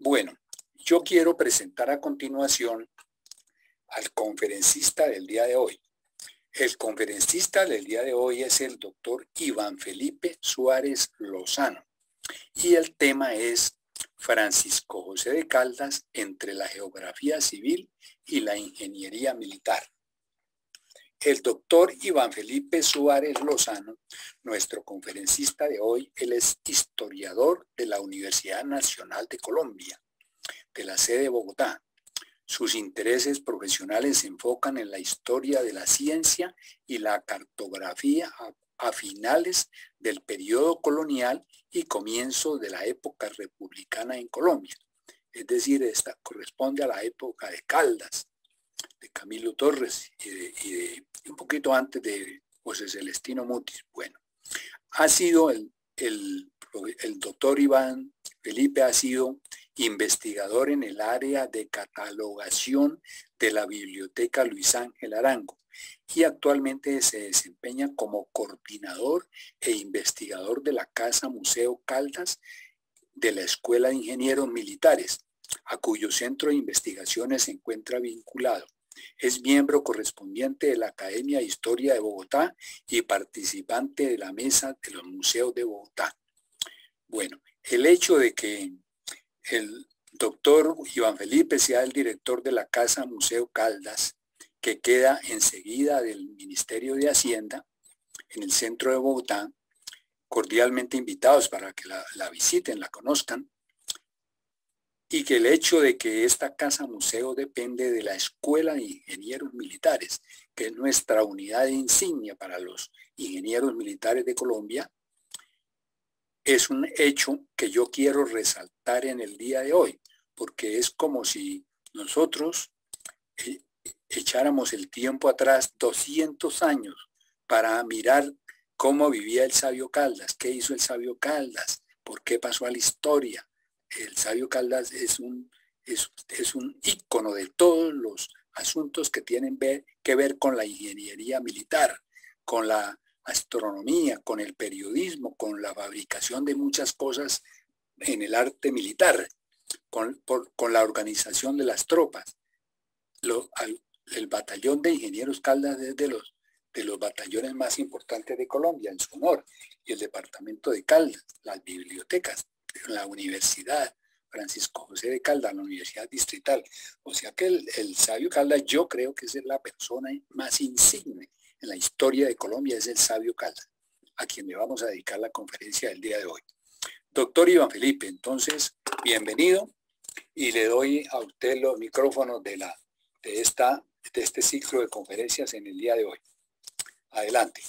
Bueno, yo quiero presentar a continuación al conferencista del día de hoy. El conferencista del día de hoy es el doctor Iván Felipe Suárez Lozano y el tema es Francisco José de Caldas entre la geografía civil y la ingeniería militar. El doctor Iván Felipe Suárez Lozano, nuestro conferencista de hoy, él es historiador de la Universidad Nacional de Colombia, de la sede de Bogotá. Sus intereses profesionales se enfocan en la historia de la ciencia y la cartografía a finales del periodo colonial y comienzo de la época republicana en Colombia. Es decir, esta corresponde a la época de Caldas, de Camilo Torres y un poquito antes de José Celestino Mutis. Bueno, ha sido el doctor Iván Felipe ha sido investigador en el área de catalogación de la Biblioteca Luis Ángel Arango y actualmente se desempeña como coordinador e investigador de la Casa Museo Caldas de la Escuela de Ingenieros Militares, a cuyo centro de investigaciones se encuentra vinculado. Es miembro correspondiente de la Academia de Historia de Bogotá y participante de la Mesa de los Museos de Bogotá. Bueno, el hecho de que el doctor Iván Felipe sea el director de la Casa Museo Caldas, que queda enseguida del Ministerio de Hacienda, en el centro de Bogotá, cordialmente invitados para que la visiten, la conozcan, y que el hecho de que esta Casa Museo depende de la Escuela de Ingenieros Militares, que es nuestra unidad de insignia para los ingenieros militares de Colombia, es un hecho que yo quiero resaltar en el día de hoy, porque es como si nosotros echáramos el tiempo atrás 200 años para mirar cómo vivía el sabio Caldas, qué hizo el sabio Caldas, por qué pasó a la historia. El sabio Caldas es un ícono de todos los asuntos que tienen que ver con la ingeniería militar, con la astronomía, con el periodismo, con la fabricación de muchas cosas en el arte militar, con la organización de las tropas. El batallón de ingenieros Caldas es de los batallones más importantes de Colombia en su honor, y el departamento de Caldas, las bibliotecas, la Universidad Francisco José de Caldas, la Universidad Distrital. O sea que el sabio Caldas, yo creo que es la persona más insigne en la historia de Colombia, es el sabio Caldas, a quien le vamos a dedicar la conferencia del día de hoy. Doctor Iván Felipe, entonces, bienvenido, y le doy a usted los micrófonos de este ciclo de conferencias en el día de hoy. Adelante.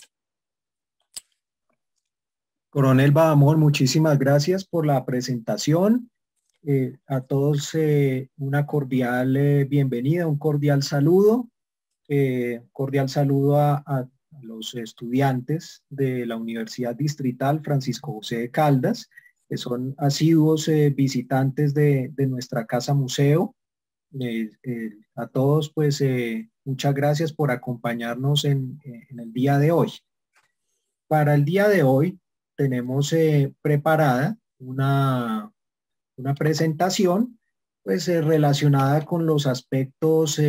Coronel Badamón, muchísimas gracias por la presentación. A todos una cordial bienvenida, un cordial saludo. Cordial saludo a los estudiantes de la Universidad Distrital Francisco José de Caldas, que son asiduos visitantes de nuestra casa museo. A todos, pues, muchas gracias por acompañarnos en el día de hoy. Para el día de hoy tenemos preparada una presentación, pues, relacionada con los aspectos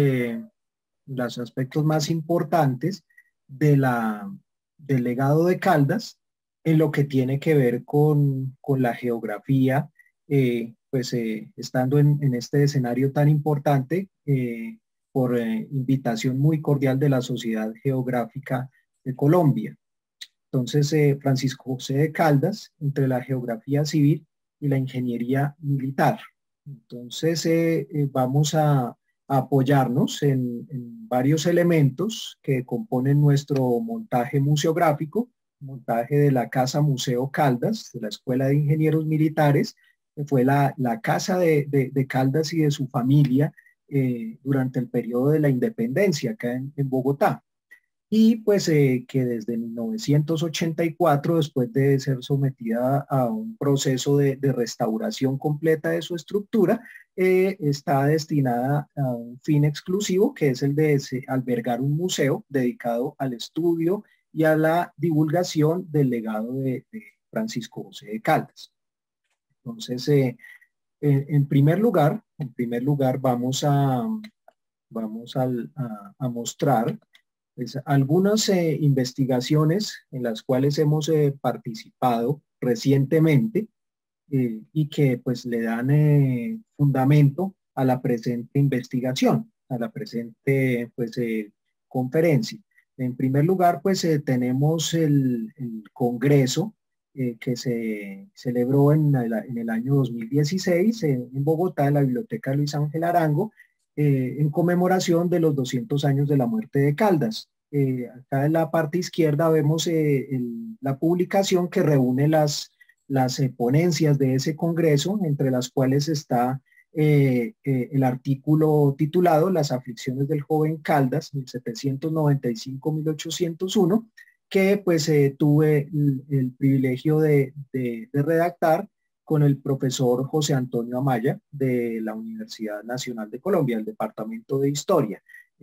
más importantes del legado de Caldas en lo que tiene que ver con la geografía, estando en este escenario tan importante, por invitación muy cordial de la Sociedad Geográfica de Colombia. Entonces, Francisco José de Caldas, entre la geografía civil y la ingeniería militar. Entonces, vamos a apoyarnos en varios elementos que componen nuestro montaje museográfico, montaje de la Casa Museo Caldas, de la Escuela de Ingenieros Militares, que fue la casa de Caldas y de su familia durante el periodo de la independencia acá en Bogotá. Y pues que desde 1984, después de ser sometida a un proceso de restauración completa de su estructura, está destinada a un fin exclusivo, que es el de albergar un museo dedicado al estudio y a la divulgación del legado de Francisco José de Caldas. Entonces, En primer lugar, vamos a mostrar pues, algunas investigaciones en las cuales hemos participado recientemente y que pues le dan fundamento a la presente investigación, a la presente pues conferencia. En primer lugar, pues tenemos el Congreso que se celebró en el año 2016 en Bogotá, en la Biblioteca Luis Ángel Arango, en conmemoración de los 200 años de la muerte de Caldas. Acá en la parte izquierda vemos la publicación que reúne las ponencias de ese congreso, entre las cuales está el artículo titulado Las aflicciones del joven Caldas, 1795-1801, que pues tuve el privilegio de redactar con el profesor José Antonio Amaya de la Universidad Nacional de Colombia, el Departamento de Historia.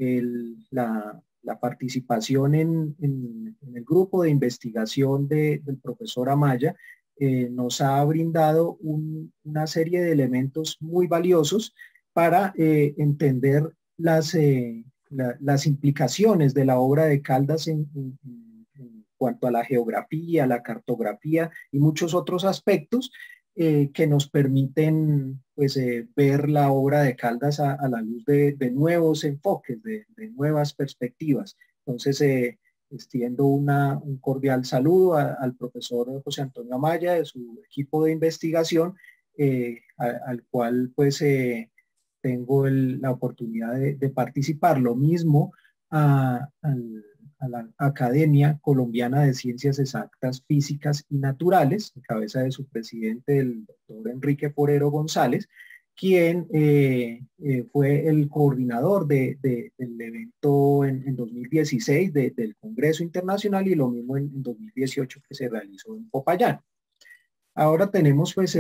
La participación en el grupo de investigación del profesor Amaya nos ha brindado una serie de elementos muy valiosos para entender las implicaciones de la obra de Caldas en cuanto a la geografía, la cartografía y muchos otros aspectos que nos permiten pues, ver la obra de Caldas a la luz de nuevos enfoques, de nuevas perspectivas. Entonces, extiendo un cordial saludo al profesor José Antonio Amaya, de su equipo de investigación, al cual pues tengo la oportunidad de participar. Lo mismo a la Academia Colombiana de Ciencias Exactas, Físicas y Naturales, en cabeza de su presidente, el doctor Enrique Forero González, quien fue el coordinador del evento en 2016 del Congreso Internacional y lo mismo en 2018 que se realizó en Popayán. Ahora tenemos pues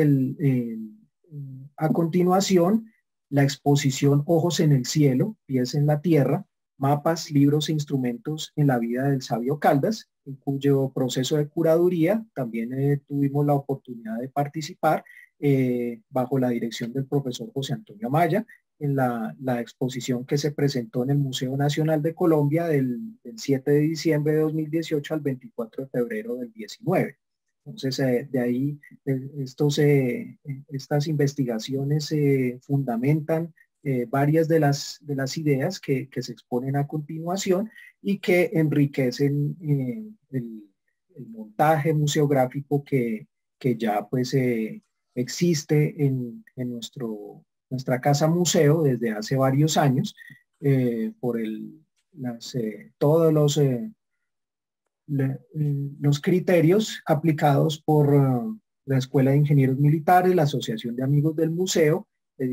a continuación la exposición Ojos en el cielo, pies en la tierra, mapas, libros e instrumentos en la vida del sabio Caldas, en cuyo proceso de curaduría también tuvimos la oportunidad de participar bajo la dirección del profesor José Antonio Amaya en la exposición que se presentó en el Museo Nacional de Colombia del 7 de diciembre de 2018 al 24 de febrero del 19. Entonces, de ahí estas investigaciones fundamentan varias de las ideas que se exponen a continuación y que enriquecen el montaje museográfico que ya pues existe en nuestra casa museo desde hace varios años por todos los criterios aplicados por la Escuela de Ingenieros Militares, la Asociación de Amigos del Museo,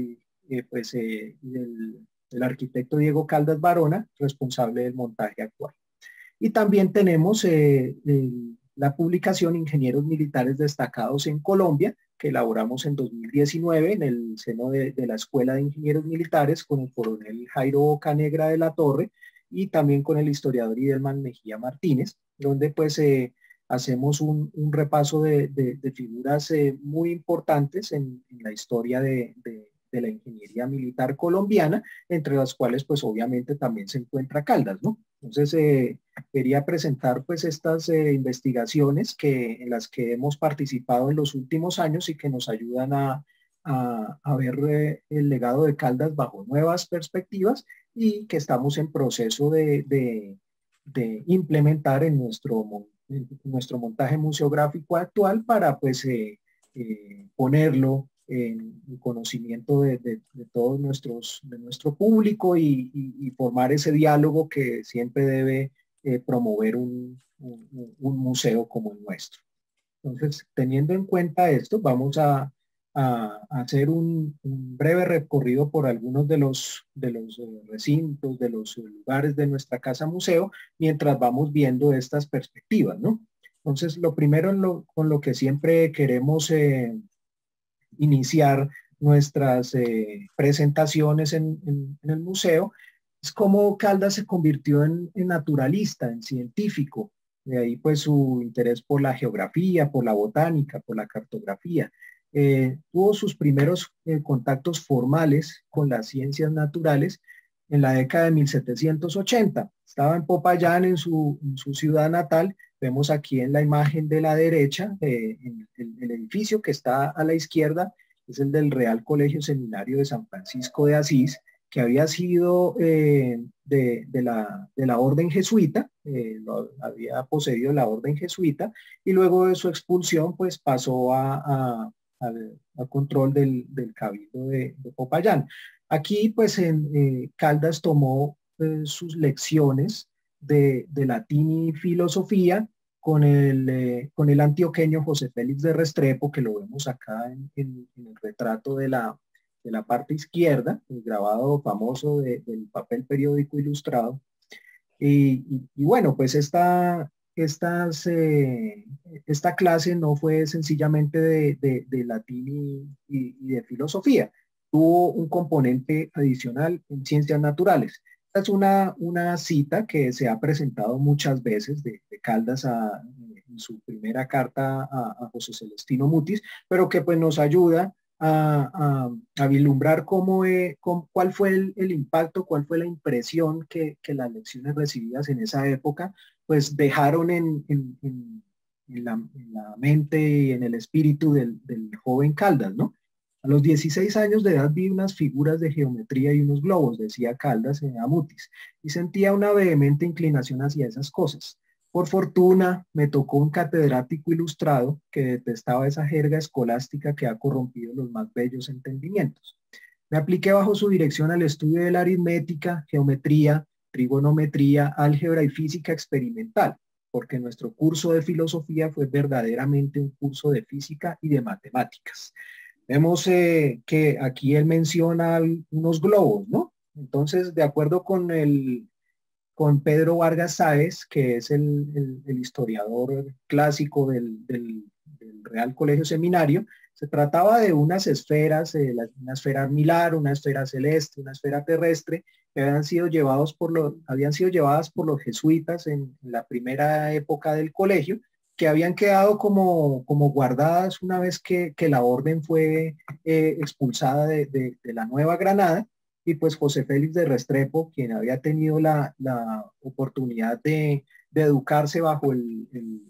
del arquitecto Diego Caldas Barona, responsable del montaje actual. Y también tenemos la publicación Ingenieros Militares Destacados en Colombia, que elaboramos en 2019 en el seno de la Escuela de Ingenieros Militares con el coronel Jairo Bocanegra de la Torre y también con el historiador Idelman Mejía Martínez, donde pues hacemos un repaso de figuras muy importantes en la historia de la ingeniería militar colombiana, entre las cuales pues obviamente también se encuentra Caldas, ¿no? Entonces quería presentar pues estas investigaciones en las que hemos participado en los últimos años y que nos ayudan a ver el legado de Caldas bajo nuevas perspectivas y que estamos en proceso de implementar en nuestro montaje museográfico actual para pues ponerlo en conocimiento de todos nuestro público y formar ese diálogo que siempre debe promover un museo como el nuestro. Entonces, teniendo en cuenta esto, vamos a hacer un breve recorrido por algunos de los recintos, de los lugares de nuestra casa museo, mientras vamos viendo estas perspectivas, ¿no? Entonces, lo primero con lo que siempre queremos iniciar nuestras presentaciones en el museo es cómo Caldas se convirtió en naturalista, en científico. De ahí pues su interés por la geografía, por la botánica, por la cartografía. tuvo sus primeros contactos formales con las ciencias naturales en la década de 1780. Estaba en Popayán, en su ciudad natal. Vemos aquí en la imagen de la derecha, el edificio que está a la izquierda, es el del Real Colegio Seminario de San Francisco de Asís, que había sido de la orden jesuita, lo había poseído la orden jesuita, y luego de su expulsión, pues pasó al control del Cabildo de Popayán. Aquí, pues, Caldas tomó sus lecciones de latín y filosofía con el antioqueño José Félix de Restrepo, que lo vemos acá en el retrato de la parte izquierda, el grabado famoso del papel periódico ilustrado. Y bueno, pues esta clase no fue sencillamente de latín y de filosofía, tuvo un componente adicional en ciencias naturales. Esta es una cita que se ha presentado muchas veces de Caldas en su primera carta a José Celestino Mutis, pero que pues nos ayuda a vislumbrar cuál fue el impacto, cuál fue la impresión que las lecciones recibidas en esa época pues dejaron en la mente y en el espíritu del joven Caldas, ¿no? A los 16 años de edad vi unas figuras de geometría y unos globos, decía Caldas en Mutis, y sentía una vehemente inclinación hacia esas cosas. Por fortuna, me tocó un catedrático ilustrado que detestaba esa jerga escolástica que ha corrompido los más bellos entendimientos. Me apliqué bajo su dirección al estudio de la aritmética, geometría, trigonometría, álgebra y física experimental, porque nuestro curso de filosofía fue verdaderamente un curso de física y de matemáticas. Vemos que aquí él menciona unos globos, ¿no? Entonces, de acuerdo con Pedro Vargas Sáez, que es el historiador clásico del Real Colegio Seminario, se trataba de unas esferas, una esfera armilar, una esfera celeste, una esfera terrestre, que habían sido llevadas por los jesuitas en la primera época del colegio, que habían quedado como guardadas una vez que la orden fue expulsada de la Nueva Granada. Y pues José Félix de Restrepo, quien había tenido la oportunidad de educarse bajo el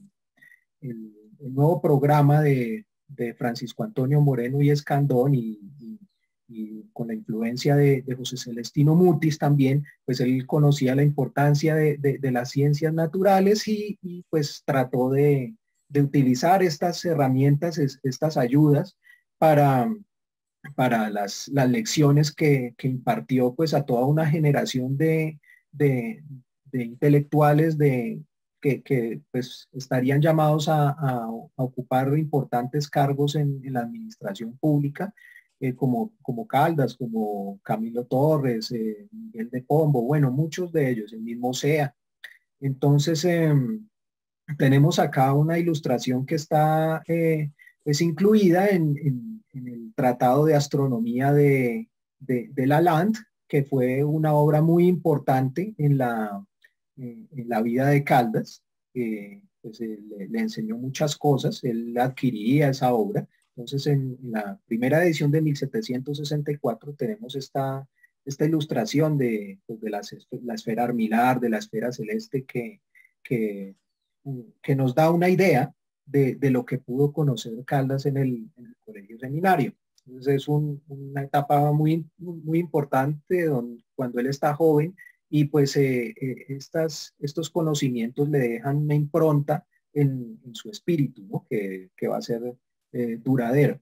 nuevo programa de Francisco Antonio Moreno y Escandón y con la influencia de José Celestino Mutis también, pues él conocía la importancia de las ciencias naturales y pues trató de utilizar estas herramientas, estas ayudas para las lecciones que impartió pues a toda una generación de intelectuales que pues estarían llamados a ocupar importantes cargos en la administración pública, como Caldas, como Camilo Torres, Miguel de Pombo, bueno, muchos de ellos, el mismo Sea. Entonces, tenemos acá una ilustración que está es incluida en el Tratado de Astronomía de Lalande, que fue una obra muy importante en la vida de Caldas. Pues, le enseñó muchas cosas, él adquiría esa obra. Entonces, en la primera edición de 1764 tenemos esta ilustración pues, de la esfera armilar, de la esfera celeste que nos da una idea de lo que pudo conocer Caldas en el colegio seminario. Entonces es una etapa muy, muy importante cuando él está joven y pues estos conocimientos le dejan una impronta en su espíritu, ¿no? que va a ser duradero.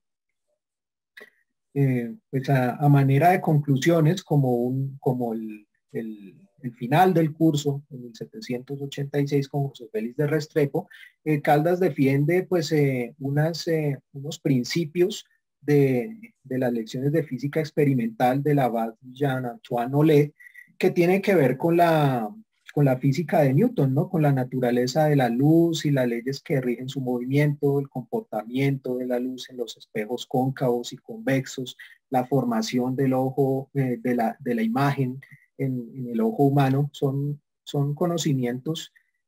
Pues a manera de conclusiones, como el final del curso en 1786 con José Félix de Restrepo, Caldas defiende pues unos principios de las lecciones de física experimental de la Jean-Antoine Ollet, que tiene que ver con la física de Newton, ¿no? Con la naturaleza de la luz y las leyes que rigen su movimiento, el comportamiento de la luz en los espejos cóncavos y convexos, la formación del ojo, de la imagen en el ojo humano, son conocimientos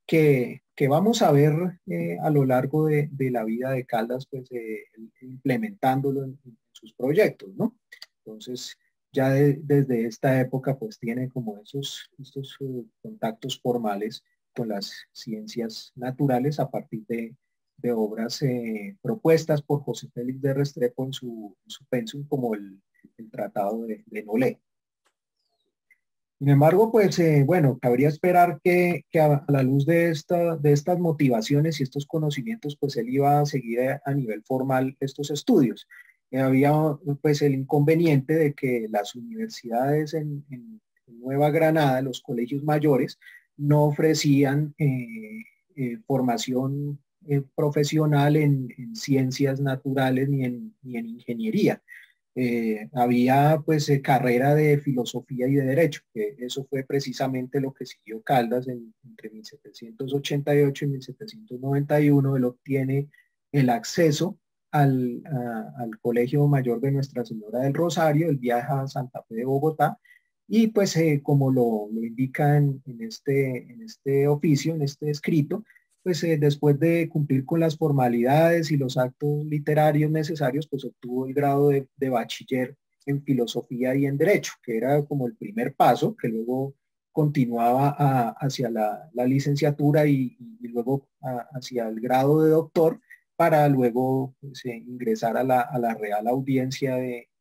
que vamos a ver a lo largo de la vida de Caldas, pues implementándolo en sus proyectos, ¿no? Entonces, ya desde esta época, pues tiene como estos contactos formales con las ciencias naturales a partir de obras propuestas por José Félix de Restrepo en su pensum, como el Tratado de Nolé. Sin embargo, pues bueno, cabría esperar que a la luz de estas motivaciones y estos conocimientos, pues él iba a seguir a nivel formal estos estudios. Había pues el inconveniente de que las universidades en Nueva Granada, los colegios mayores, no ofrecían formación profesional en ciencias naturales ni en ingeniería. Había pues carrera de filosofía y de derecho, que eso fue precisamente lo que siguió Caldas entre 1788 y 1791. Él obtiene el acceso al Colegio Mayor de Nuestra Señora del Rosario, él viaja a Santa Fe de Bogotá y pues como lo indica en este oficio, en este escrito, pues después de cumplir con las formalidades y los actos literarios necesarios, pues obtuvo el grado de bachiller en filosofía y en derecho, que era como el primer paso, que luego continuaba hacia la licenciatura y luego hacia el grado de doctor, para luego pues, ingresar a la Real Audiencia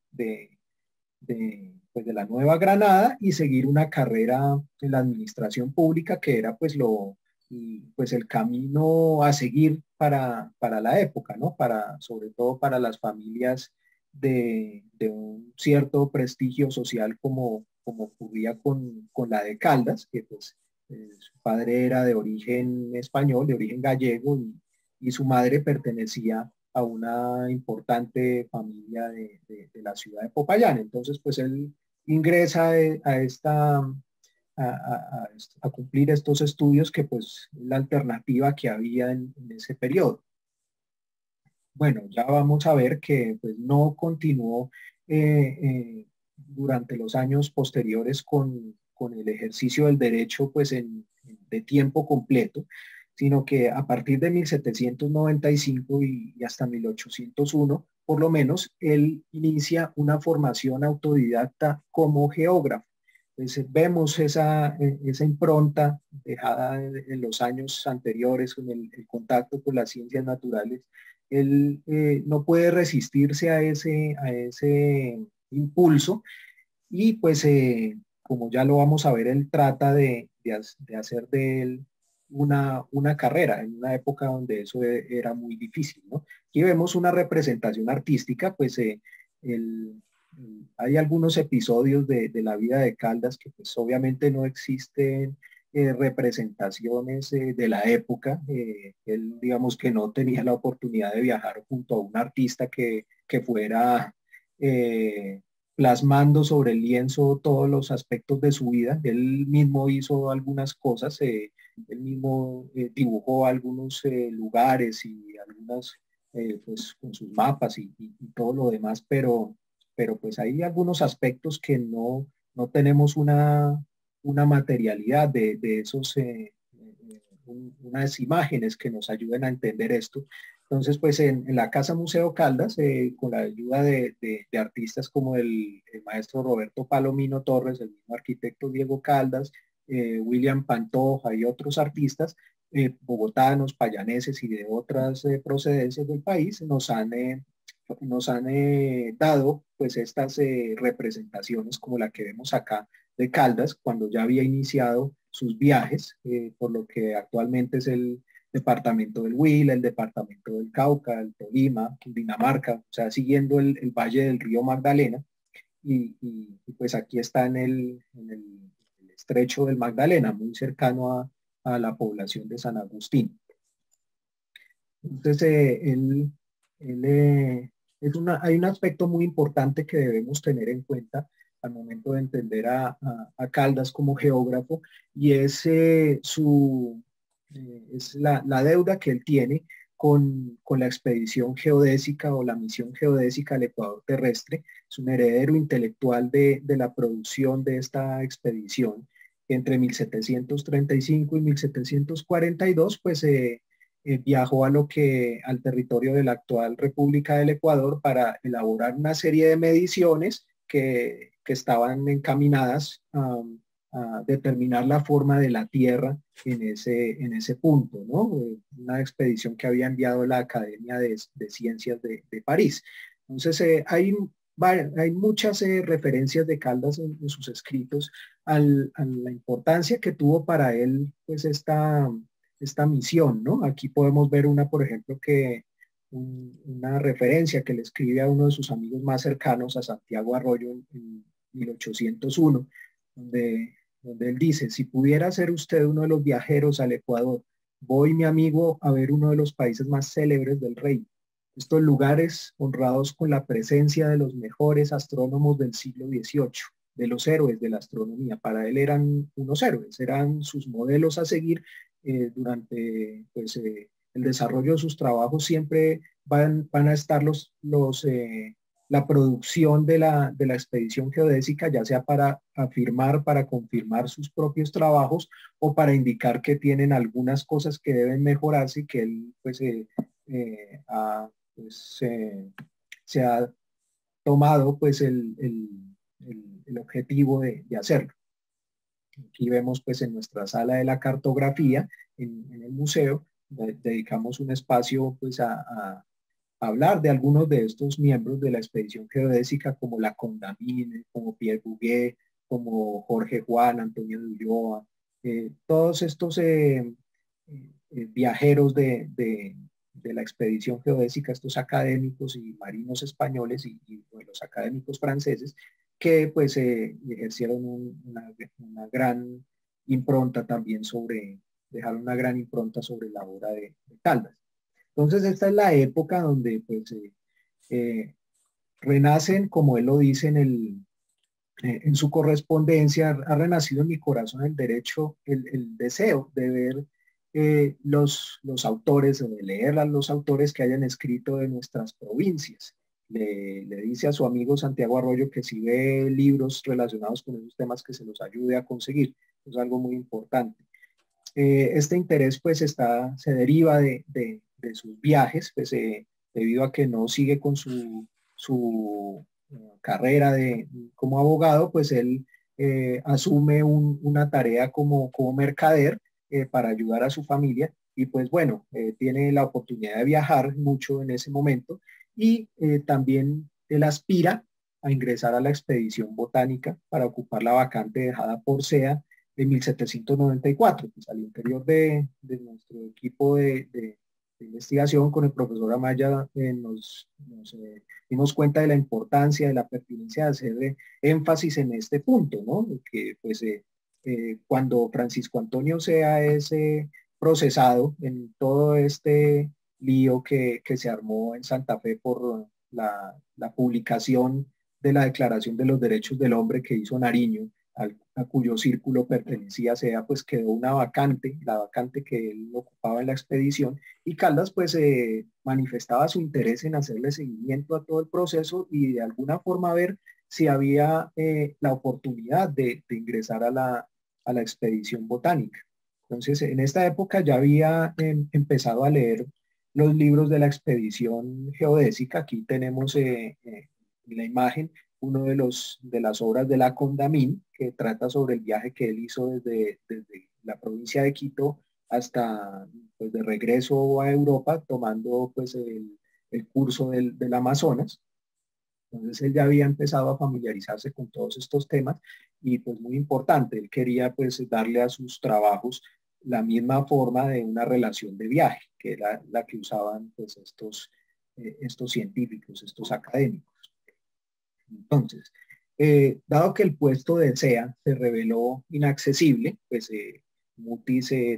pues, de la Nueva Granada y seguir una carrera en la administración pública, que era pues el camino a seguir para la época, ¿no? Sobre todo para las familias de un cierto prestigio social como ocurría con la de Caldas, que pues su padre era de origen español, de origen gallego, y su madre pertenecía a una importante familia de la ciudad de Popayán. Entonces, pues él ingresa a cumplir estos estudios que pues la alternativa que había en ese periodo. Bueno, ya vamos a ver que pues no continuó durante los años posteriores con el ejercicio del derecho pues de tiempo completo, sino que a partir de 1795 y hasta 1801, por lo menos, él inicia una formación autodidacta como geógrafo. Entonces, vemos esa impronta dejada en los años anteriores con el contacto con las ciencias naturales. Él no puede resistirse a ese impulso y pues como ya lo vamos a ver, él trata de hacer de él una carrera en una época donde eso era muy difícil, ¿no? Aquí vemos una representación artística, pues hay algunos episodios de la vida de Caldas que pues obviamente no existen representaciones de la época. Él digamos que no tenía la oportunidad de viajar junto a un artista que fuera plasmando sobre el lienzo todos los aspectos de su vida. Él mismo hizo algunas cosas, él mismo dibujó algunos lugares y algunas, pues con sus mapas y todo lo demás, pero pues hay algunos aspectos que no tenemos una materialidad de esos, unas imágenes que nos ayuden a entender esto. Entonces, pues en la Casa Museo Caldas, con la ayuda de artistas como el maestro Roberto Palomino Torres, el mismo arquitecto Diego Caldas, William Pantoja y otros artistas, bogotanos, payaneses y de otras procedencias del país, nos han dado pues estas representaciones como la que vemos acá de Caldas, cuando ya había iniciado sus viajes, por lo que actualmente es el departamento del Huila, el departamento del Cauca, el Tolima, Dinamarca, o sea, siguiendo el valle del río Magdalena, y pues aquí está el estrecho del Magdalena, muy cercano a la población de San Agustín. Entonces, hay un aspecto muy importante que debemos tener en cuenta al momento de entender a Caldas como geógrafo, y es, es la deuda que él tiene con la expedición geodésica o la misión geodésica al Ecuador terrestre. Es un heredero intelectual de la producción de esta expedición, Entre 1735 y 1742, pues viajó al territorio de la actual República del Ecuador para elaborar una serie de mediciones que estaban encaminadas a determinar la forma de la Tierra en ese punto, ¿no? Una expedición que había enviado la Academia de Ciencias de París. Entonces, hay muchas referencias de Caldas en sus escritos a la importancia que tuvo para él, pues, esta misión, ¿no? Aquí podemos ver por ejemplo, una referencia que le escribe a uno de sus amigos más cercanos, a Santiago Arroyo, en 1801, donde él dice: si pudiera ser usted uno de los viajeros al Ecuador, voy, mi amigo, a ver uno de los países más célebres del reino. Estos lugares honrados con la presencia de los mejores astrónomos del siglo XVIII, de los héroes de la astronomía. Para él eran unos héroes, eran sus modelos a seguir durante pues, el desarrollo de sus trabajos. Siempre van a estar la producción de la expedición geodésica, ya sea para afirmar, para confirmar sus propios trabajos o para indicar que tienen algunas cosas que deben mejorarse y que él pues, se ha tomado pues el objetivo de hacerlo. Aquí vemos pues en nuestra sala de la cartografía, en el museo, dedicamos un espacio pues a hablar de algunos de estos miembros de la expedición geodésica, como la Condamine, como Pierre Bouguer, como Jorge Juan, Antonio de Ulloa, todos estos viajeros de la expedición geodésica, estos académicos y marinos españoles y los académicos franceses, que pues ejercieron una gran impronta también dejaron una gran impronta sobre la obra de Caldas. Entonces esta es la época donde pues renacen, como él lo dice en su correspondencia: ha renacido en mi corazón el derecho, el deseo de ver los autores, o de leer a los autores que hayan escrito de nuestras provincias. Le dice a su amigo Santiago Arroyo que si ve libros relacionados con esos temas, que se los ayude a conseguir. Es algo muy importante. Este interés pues se deriva de sus viajes, pues debido a que no sigue con su carrera como abogado, pues él asume una tarea como mercader para ayudar a su familia, y pues bueno, tiene la oportunidad de viajar mucho en ese momento, y también él aspira a ingresar a la expedición botánica para ocupar la vacante dejada por SEA de 1794, pues al interior de nuestro equipo de investigación con el profesor Amaya nos dimos cuenta de la importancia, de la pertinencia de hacer énfasis en este punto, ¿no? Que pues cuando Francisco Antonio Sea es procesado en todo este lío que se armó en Santa Fe por la publicación de la Declaración de los Derechos del Hombre que hizo Nariño, a cuyo círculo pertenecía SEA, pues quedó una vacante, la vacante que él ocupaba en la expedición, y Caldas pues manifestaba su interés en hacerle seguimiento a todo el proceso y de alguna forma ver si había la oportunidad de ingresar a la expedición botánica. Entonces, en esta época ya había empezado a leer los libros de la expedición geodésica. Aquí tenemos en la imagen uno de las obras de la Condamine, que trata sobre el viaje que él hizo desde la provincia de Quito hasta pues, de regreso a Europa, tomando pues el curso del Amazonas. Entonces él ya había empezado a familiarizarse con todos estos temas, y pues muy importante, él quería pues darle a sus trabajos la misma forma de una relación de viaje, que era la que usaban pues estos científicos, estos académicos. Entonces, dado que el puesto de SEA se reveló inaccesible, pues Muti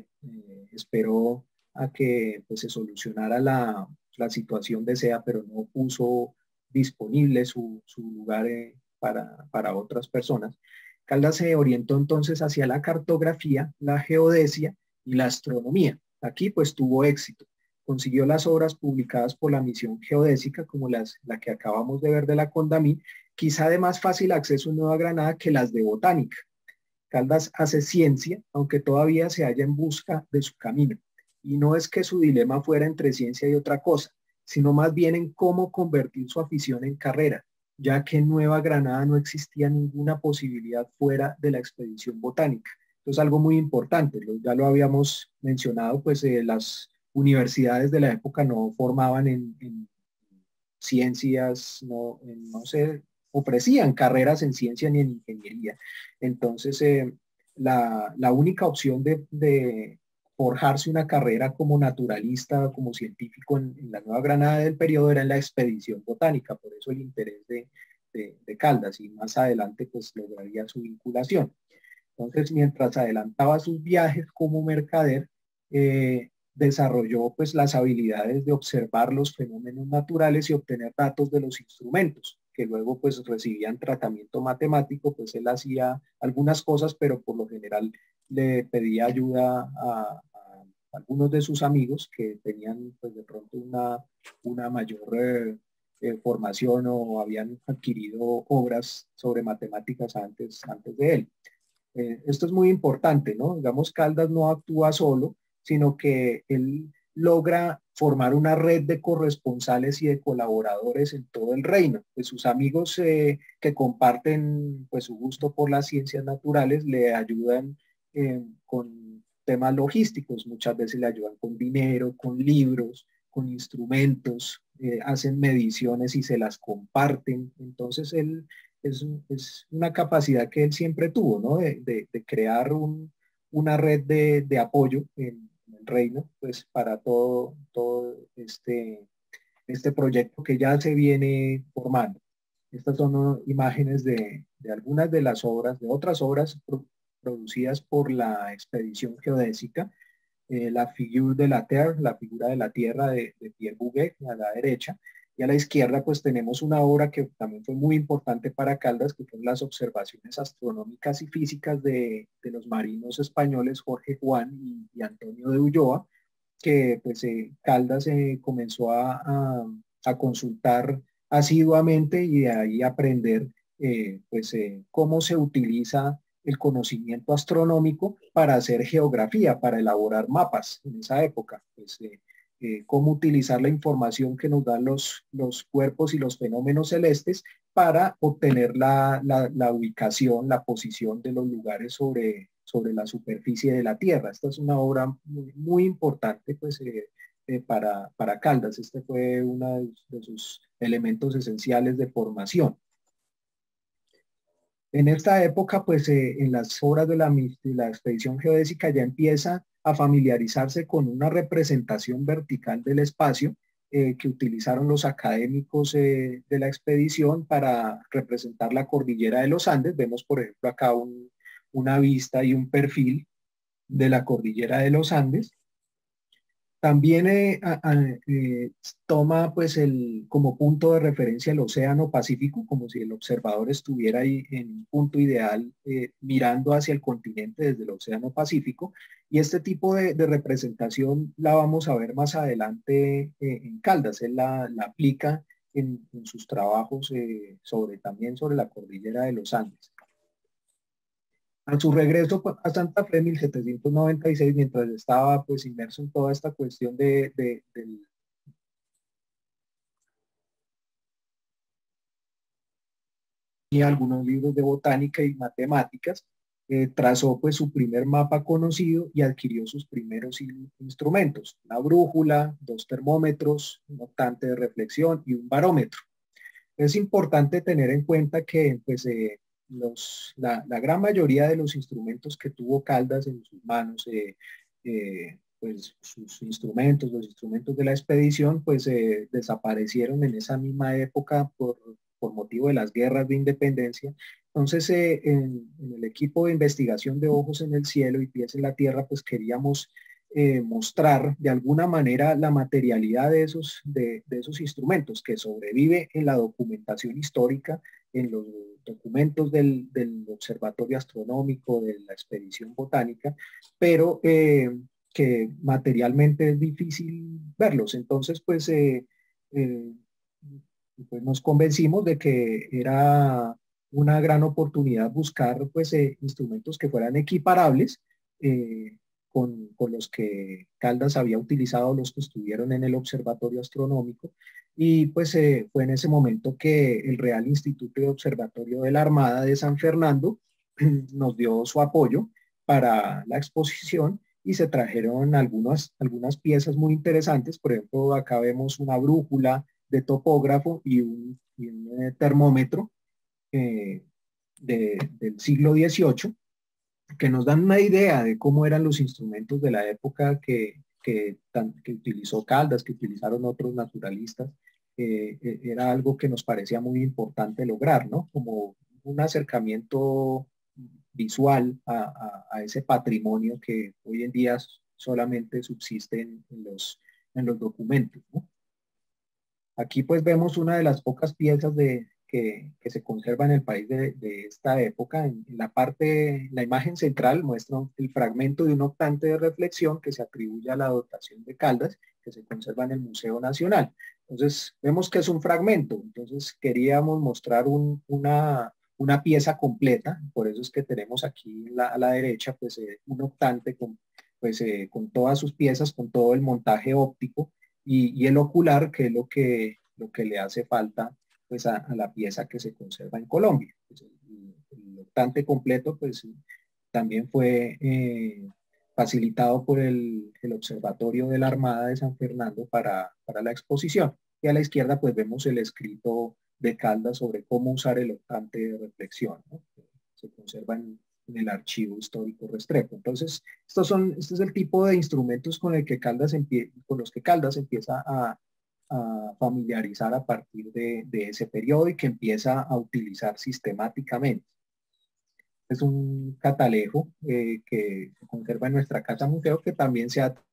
esperó a que pues, se solucionara la situación de SEA, pero no puso disponible su lugar para otras personas. Caldas se orientó entonces hacia la cartografía, la geodesia y la astronomía. Aquí pues tuvo éxito. Consiguió las obras publicadas por la misión geodésica, como la que acabamos de ver de la Condamine, quizá de más fácil acceso en Nueva Granada que las de botánica. Caldas hace ciencia, aunque todavía se halla en busca de su camino. Y no es que su dilema fuera entre ciencia y otra cosa, sino más bien en cómo convertir su afición en carrera, ya que en Nueva Granada no existía ninguna posibilidad fuera de la expedición botánica. Entonces, algo muy importante, ya lo habíamos mencionado, pues las universidades de la época no formaban en ciencias, no se ofrecían carreras en ciencia ni en ingeniería. Entonces, la única opción de forjarse una carrera como naturalista, como científico en la Nueva Granada del periodo era en la expedición botánica, por eso el interés de Caldas, y más adelante pues lograría su vinculación. Entonces, mientras adelantaba sus viajes como mercader, desarrolló pues las habilidades de observar los fenómenos naturales y obtener datos de los instrumentos, que luego pues recibían tratamiento matemático. Pues él hacía algunas cosas, pero por lo general le pedía ayuda a algunos de sus amigos que tenían pues de pronto una mayor formación o habían adquirido obras sobre matemáticas antes de él. Esto es muy importante, ¿no? Digamos, Caldas no actúa solo, sino que él logra formar una red de corresponsales y de colaboradores en todo el reino. Pues sus amigos que comparten pues, su gusto por las ciencias naturales le ayudan con temas logísticos. Muchas veces le ayudan con dinero, con libros, con instrumentos, hacen mediciones y se las comparten. Entonces él es una capacidad que él siempre tuvo, ¿no? De crear una red de apoyo en el reino, pues para todo este proyecto que ya se viene formando. Estas son imágenes de algunas de las obras, de otras obras producidas por la expedición geodésica. La figura de la Terre, la figura de la Tierra de Pierre Bouguer, a la derecha, y a la izquierda pues tenemos una obra que también fue muy importante para Caldas, que fueron las observaciones astronómicas y físicas de los marinos españoles Jorge Juan y Antonio de Ulloa, que pues Caldas comenzó a consultar asiduamente y de ahí aprender cómo se utiliza el conocimiento astronómico para hacer geografía, para elaborar mapas en esa época. Pues, cómo utilizar la información que nos dan los cuerpos y los fenómenos celestes para obtener la ubicación, la posición de los lugares sobre la superficie de la Tierra. Esta es una obra muy importante pues, para Caldas. Este fue uno de sus elementos esenciales de formación. En esta época, pues en las obras de la expedición geodésica ya empieza a familiarizarse con una representación vertical del espacio que utilizaron los académicos de la expedición para representar la cordillera de los Andes. Vemos, por ejemplo, acá una vista y un perfil de la cordillera de los Andes. También toma pues como punto de referencia el Océano Pacífico, como si el observador estuviera ahí en un punto ideal mirando hacia el continente desde el Océano Pacífico. Y este tipo de representación la vamos a ver más adelante en Caldas. Él la aplica en sus trabajos también sobre la cordillera de los Andes. A su regreso a Santa Fe en 1796, mientras estaba pues inmerso en toda esta cuestión y algunos libros de botánica y matemáticas, trazó pues su primer mapa conocido y adquirió sus primeros instrumentos, una brújula, 2 termómetros, un octante de reflexión y un barómetro. Es importante tener en cuenta que pues, la gran mayoría de los instrumentos que tuvo Caldas en sus manos, pues sus instrumentos, los instrumentos de la expedición, pues desaparecieron en esa misma época por motivo de las guerras de independencia. Entonces, en el equipo de investigación de Ojos en el Cielo y Pies en la Tierra, pues queríamos mostrar de alguna manera la materialidad de esos instrumentos que sobrevive en la documentación histórica, en los documentos del Observatorio Astronómico, de la expedición botánica, pero que materialmente es difícil verlos. Entonces, pues nos convencimos de que era una gran oportunidad buscar pues, instrumentos que fueran equiparables con los que Caldas había utilizado, los que estuvieron en el Observatorio Astronómico, y pues fue en ese momento que el Real Instituto de Observatorio de la Armada de San Fernando nos dio su apoyo para la exposición y se trajeron algunas piezas muy interesantes. Por ejemplo, acá vemos una brújula de topógrafo y un termómetro del siglo XVIII que nos dan una idea de cómo eran los instrumentos de la época que utilizó Caldas, que utilizaron otros naturalistas. Era algo que nos parecía muy importante lograr, ¿no? Como un acercamiento visual a ese patrimonio que hoy en día solamente subsiste en los documentos, ¿no? Aquí pues vemos una de las pocas piezas que se conserva en el país de esta época. En la imagen central muestra el fragmento de un octante de reflexión que se atribuye a la dotación de Caldas, que se conserva en el Museo Nacional. Entonces vemos que es un fragmento, entonces queríamos mostrar una pieza completa, por eso es que tenemos aquí a la derecha pues un octante con todas sus piezas, con todo el montaje óptico, y el ocular, que es lo que le hace falta pues, a la pieza que se conserva en Colombia. Pues, el octante completo pues, también fue facilitado por el Observatorio de la Armada de San Fernando para la exposición. Y a la izquierda pues vemos el escrito de Caldas sobre cómo usar el octante de reflexión, ¿no? Se conserva en el archivo histórico Restrepo. Entonces, este es el tipo de instrumentos con los que Caldas empieza a familiarizar a partir de ese periodo y que empieza a utilizar sistemáticamente. Es un catalejo que se conserva en nuestra casa museo, que también se ha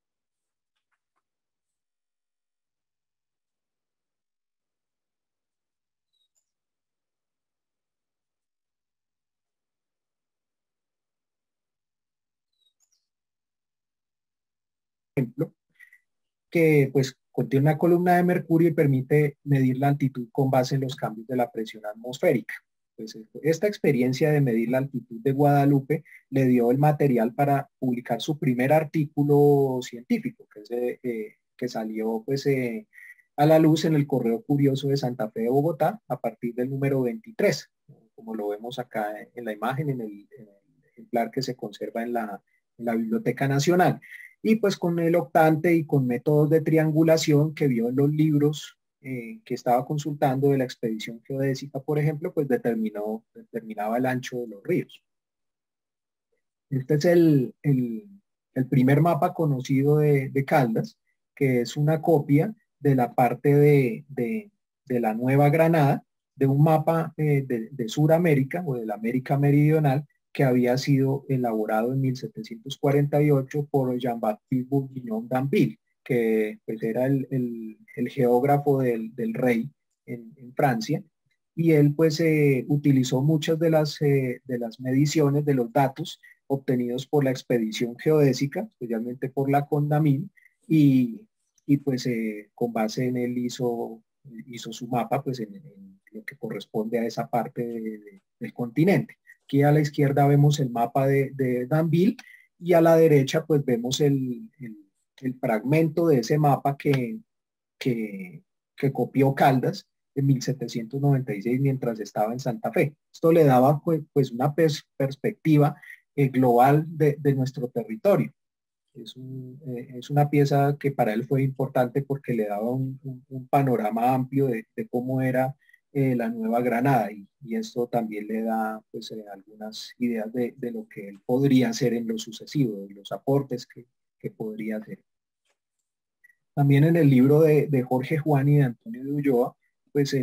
ejemplo, que pues contiene una columna de mercurio y permite medir la altitud con base en los cambios de la presión atmosférica. Pues esta experiencia de medir la altitud de Guadalupe le dio el material para publicar su primer artículo científico, que salió pues, a la luz en el Correo Curioso de Santa Fe de Bogotá a partir del número 23, como lo vemos acá en la imagen, en el ejemplar que se conserva en la Biblioteca Nacional. Y pues con el octante y con métodos de triangulación que vio en los libros que estaba consultando de la expedición geodésica, por ejemplo, pues determinaba el ancho de los ríos. Este es el primer mapa conocido de Caldas, que es una copia de la parte de la Nueva Granada, de un mapa de Sudamérica o de la América Meridional, que había sido elaborado en 1748 por Jean-Baptiste Bourguignon d'Anville, que pues, era el geógrafo del rey en Francia, y él pues utilizó muchas de las mediciones, de los datos obtenidos por la expedición geodésica, especialmente por la Condamine, y pues con base en él hizo su mapa pues en lo que corresponde a esa parte del continente. Aquí a la izquierda vemos el mapa de D'Anville y a la derecha pues vemos el fragmento de ese mapa que, que copió Caldas en 1796 mientras estaba en Santa Fe. Esto le daba pues una perspectiva global de nuestro territorio. Es una pieza que para él fue importante porque le daba un panorama amplio de cómo era la Nueva Granada y esto también le da pues, algunas ideas de lo que él podría hacer en lo sucesivo, de los aportes que podría hacer. También en el libro de Jorge Juan y de Antonio de Ulloa, pues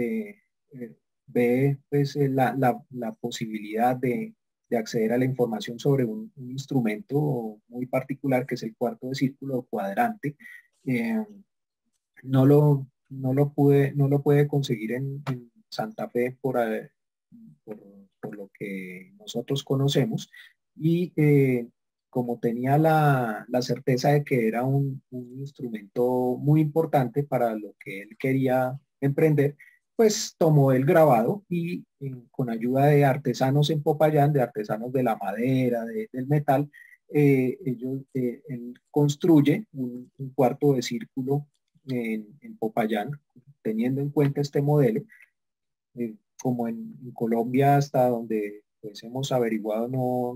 ve pues, la posibilidad de acceder a la información sobre un instrumento muy particular que es el cuarto de círculo cuadrante. Eh, no lo puede conseguir en Santa Fe por lo que nosotros conocemos y como tenía la certeza de que era un instrumento muy importante para lo que él quería emprender, pues tomó el grabado y con ayuda de artesanos en Popayán, de artesanos de la madera, del metal, él construye un cuarto de círculo en Popayán, teniendo en cuenta este modelo. Como en Colombia, hasta donde pues hemos averiguado,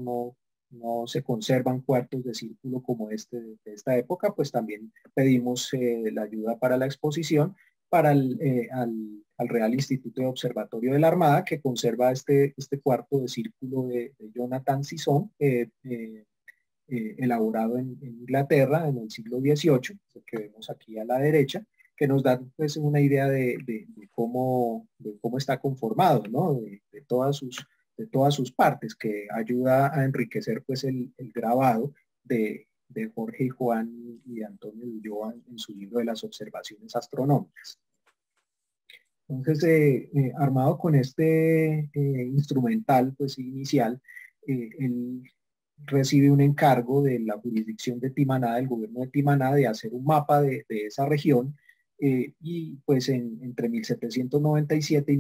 no se conservan cuartos de círculo como este de esta época, pues también pedimos la ayuda para la exposición para al Real Instituto de Observatorio de la Armada, que conserva este cuarto de círculo de Jonathan Sison, elaborado en Inglaterra en el siglo XVIII, que vemos aquí a la derecha, que nos da pues una idea de cómo está conformado, ¿no? De todas sus partes, que ayuda a enriquecer pues el grabado de Jorge y Juan y de Antonio de Ulloa en su libro de las observaciones astronómicas. Entonces, armado con este instrumental pues inicial, él recibe un encargo de la jurisdicción de Timaná, del gobierno de Timaná, de hacer un mapa de esa región, y pues entre 1797 y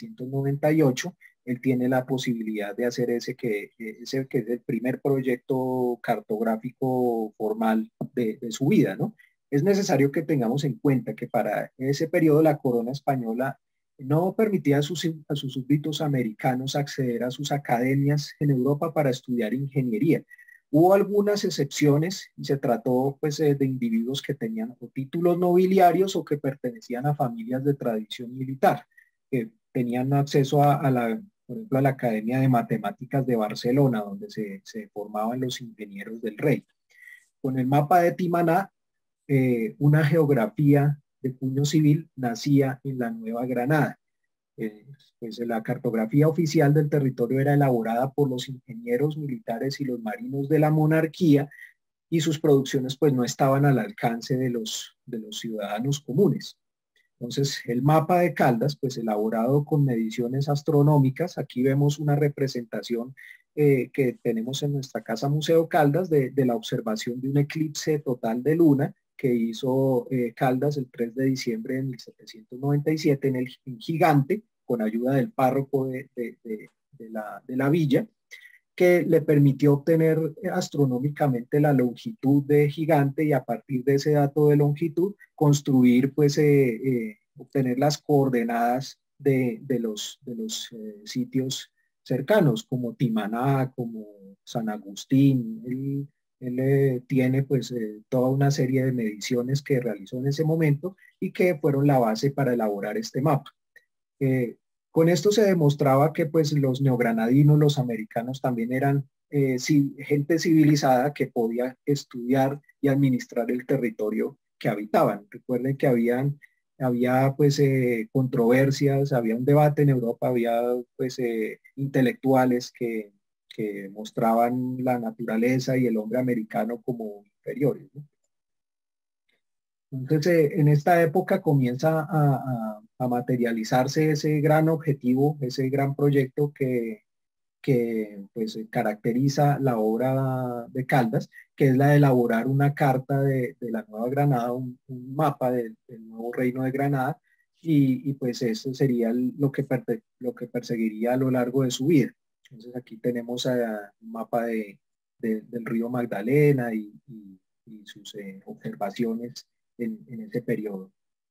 1798 él tiene la posibilidad de hacer ese que es el primer proyecto cartográfico formal de su vida, ¿no? Es necesario que tengamos en cuenta que para ese periodo la corona española no permitía a sus súbditos americanos acceder a sus academias en Europa para estudiar ingeniería. Hubo algunas excepciones y se trató pues, de individuos que tenían o títulos nobiliarios o que pertenecían a familias de tradición militar, que tenían acceso por ejemplo, a la Academia de Matemáticas de Barcelona, donde se formaban los ingenieros del rey. Con el mapa de Timaná, una geografía de puño civil nacía en la Nueva Granada. Pues la cartografía oficial del territorio era elaborada por los ingenieros militares y los marinos de la monarquía, y sus producciones pues no estaban al alcance de los ciudadanos comunes. Entonces, el mapa de Caldas, pues elaborado con mediciones astronómicas, aquí vemos una representación que tenemos en nuestra casa Museo Caldas de la observación de un eclipse total de luna que hizo Caldas el 3 de diciembre de 1797 en Gigante, con ayuda del párroco de la villa, que le permitió obtener astronómicamente la longitud de Gigante, y a partir de ese dato de longitud construir, pues, obtener las coordenadas de los sitios cercanos, como Timaná, como San Agustín. Él tiene pues toda una serie de mediciones que realizó en ese momento y que fueron la base para elaborar este mapa. Con esto se demostraba que pues los neogranadinos, los americanos, también eran gente civilizada que podía estudiar y administrar el territorio que habitaban. Recuerden que había pues controversias, había un debate en Europa, había pues intelectuales que mostraban la naturaleza y el hombre americano como inferiores, ¿no? Entonces, en esta época comienza a materializarse ese gran objetivo, ese gran proyecto que pues, caracteriza la obra de Caldas, que es la de elaborar una carta de la Nueva Granada, un mapa del nuevo reino de Granada, y pues eso sería lo que perseguiría a lo largo de su vida. Entonces, aquí tenemos un mapa del río Magdalena y sus observaciones en ese periodo.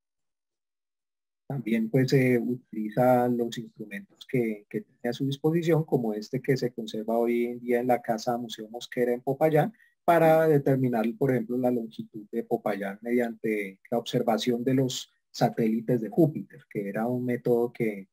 También pues se utilizan los instrumentos que tiene a su disposición, como este que se conserva hoy en día en la Casa Museo Mosquera en Popayán, para determinar, por ejemplo, la longitud de Popayán mediante la observación de los satélites de Júpiter, que era un método que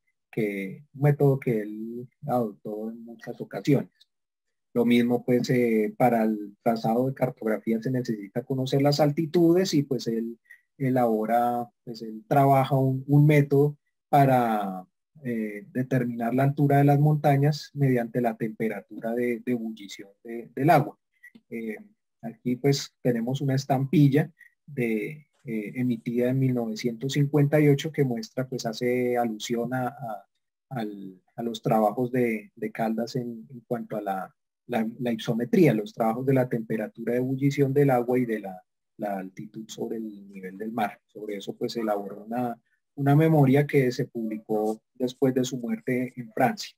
él adoptó en muchas ocasiones. Lo mismo pues para el trazado de cartografía se necesita conocer las altitudes, y pues él elabora, pues él trabaja un método para determinar la altura de las montañas mediante la temperatura de ebullición del agua. Aquí pues tenemos una estampilla emitida en 1958 que muestra, pues hace alusión a los trabajos de Caldas en cuanto a la isometría, los trabajos de la temperatura de ebullición del agua y de la altitud sobre el nivel del mar. Sobre eso pues elaboró una memoria que se publicó después de su muerte en Francia.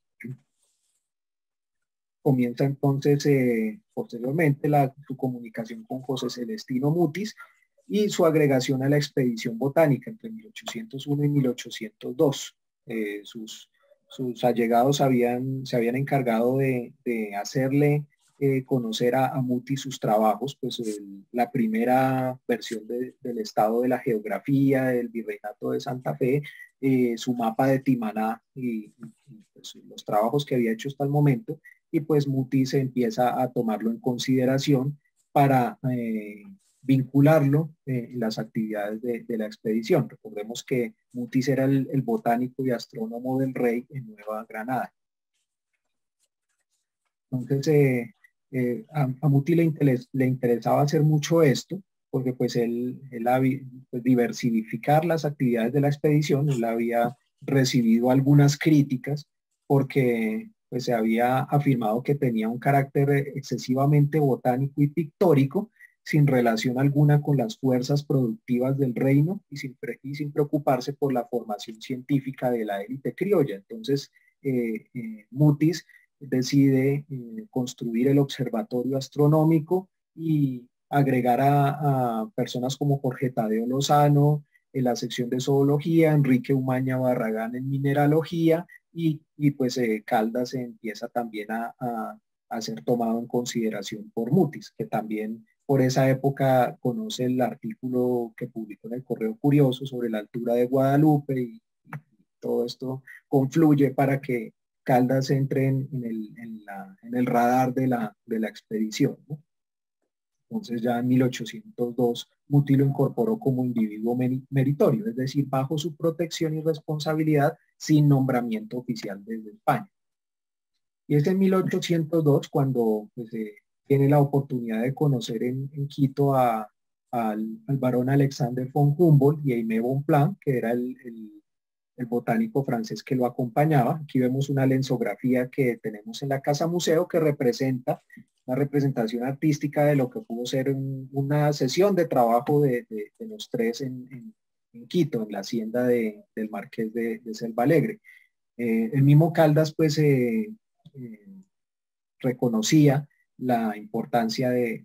Comienza entonces posteriormente su comunicación con José Celestino Mutis y su agregación a la expedición botánica entre 1801 y 1802. Sus allegados se habían encargado de hacerle conocer a Mutis sus trabajos, pues la primera versión del estado de la geografía del Virreinato de Santa Fe, su mapa de Timaná y pues, los trabajos que había hecho hasta el momento, y pues Mutis empieza a tomarlo en consideración para vincularlo en las actividades de la expedición. Recordemos que Mutis era el botánico y astrónomo del rey en Nueva Granada. Entonces, a Mutis le interesaba hacer mucho esto, porque pues él pues, diversificar las actividades de la expedición. Él había recibido algunas críticas porque pues se había afirmado que tenía un carácter excesivamente botánico y pictórico, sin relación alguna con las fuerzas productivas del reino y sin preocuparse por la formación científica de la élite criolla. Entonces, Mutis decide construir el observatorio astronómico y agregar a personas como Jorge Tadeo Lozano en la sección de zoología, Enrique Umaña Barragán en mineralogía, y pues Caldas empieza también a ser tomado en consideración por Mutis, que también por esa época conoce el artículo que publicó en el Correo Curioso sobre la altura de Guadalupe, y todo esto confluye para que Caldas entre en el radar de la expedición, ¿no? Entonces ya en 1802 Mutis lo incorporó como individuo meritorio, es decir, bajo su protección y responsabilidad, sin nombramiento oficial desde España. Y es en 1802 cuando pues, tiene la oportunidad de conocer en Quito al barón Alexander von Humboldt y Aimé Bonpland, que era el botánico francés que lo acompañaba. Aquí vemos una lensografía que tenemos en la Casa Museo que representa una representación artística de lo que pudo ser una sesión de trabajo de los tres en Quito, en la hacienda del Marqués de Selva Alegre. El mismo Caldas pues reconocía la importancia de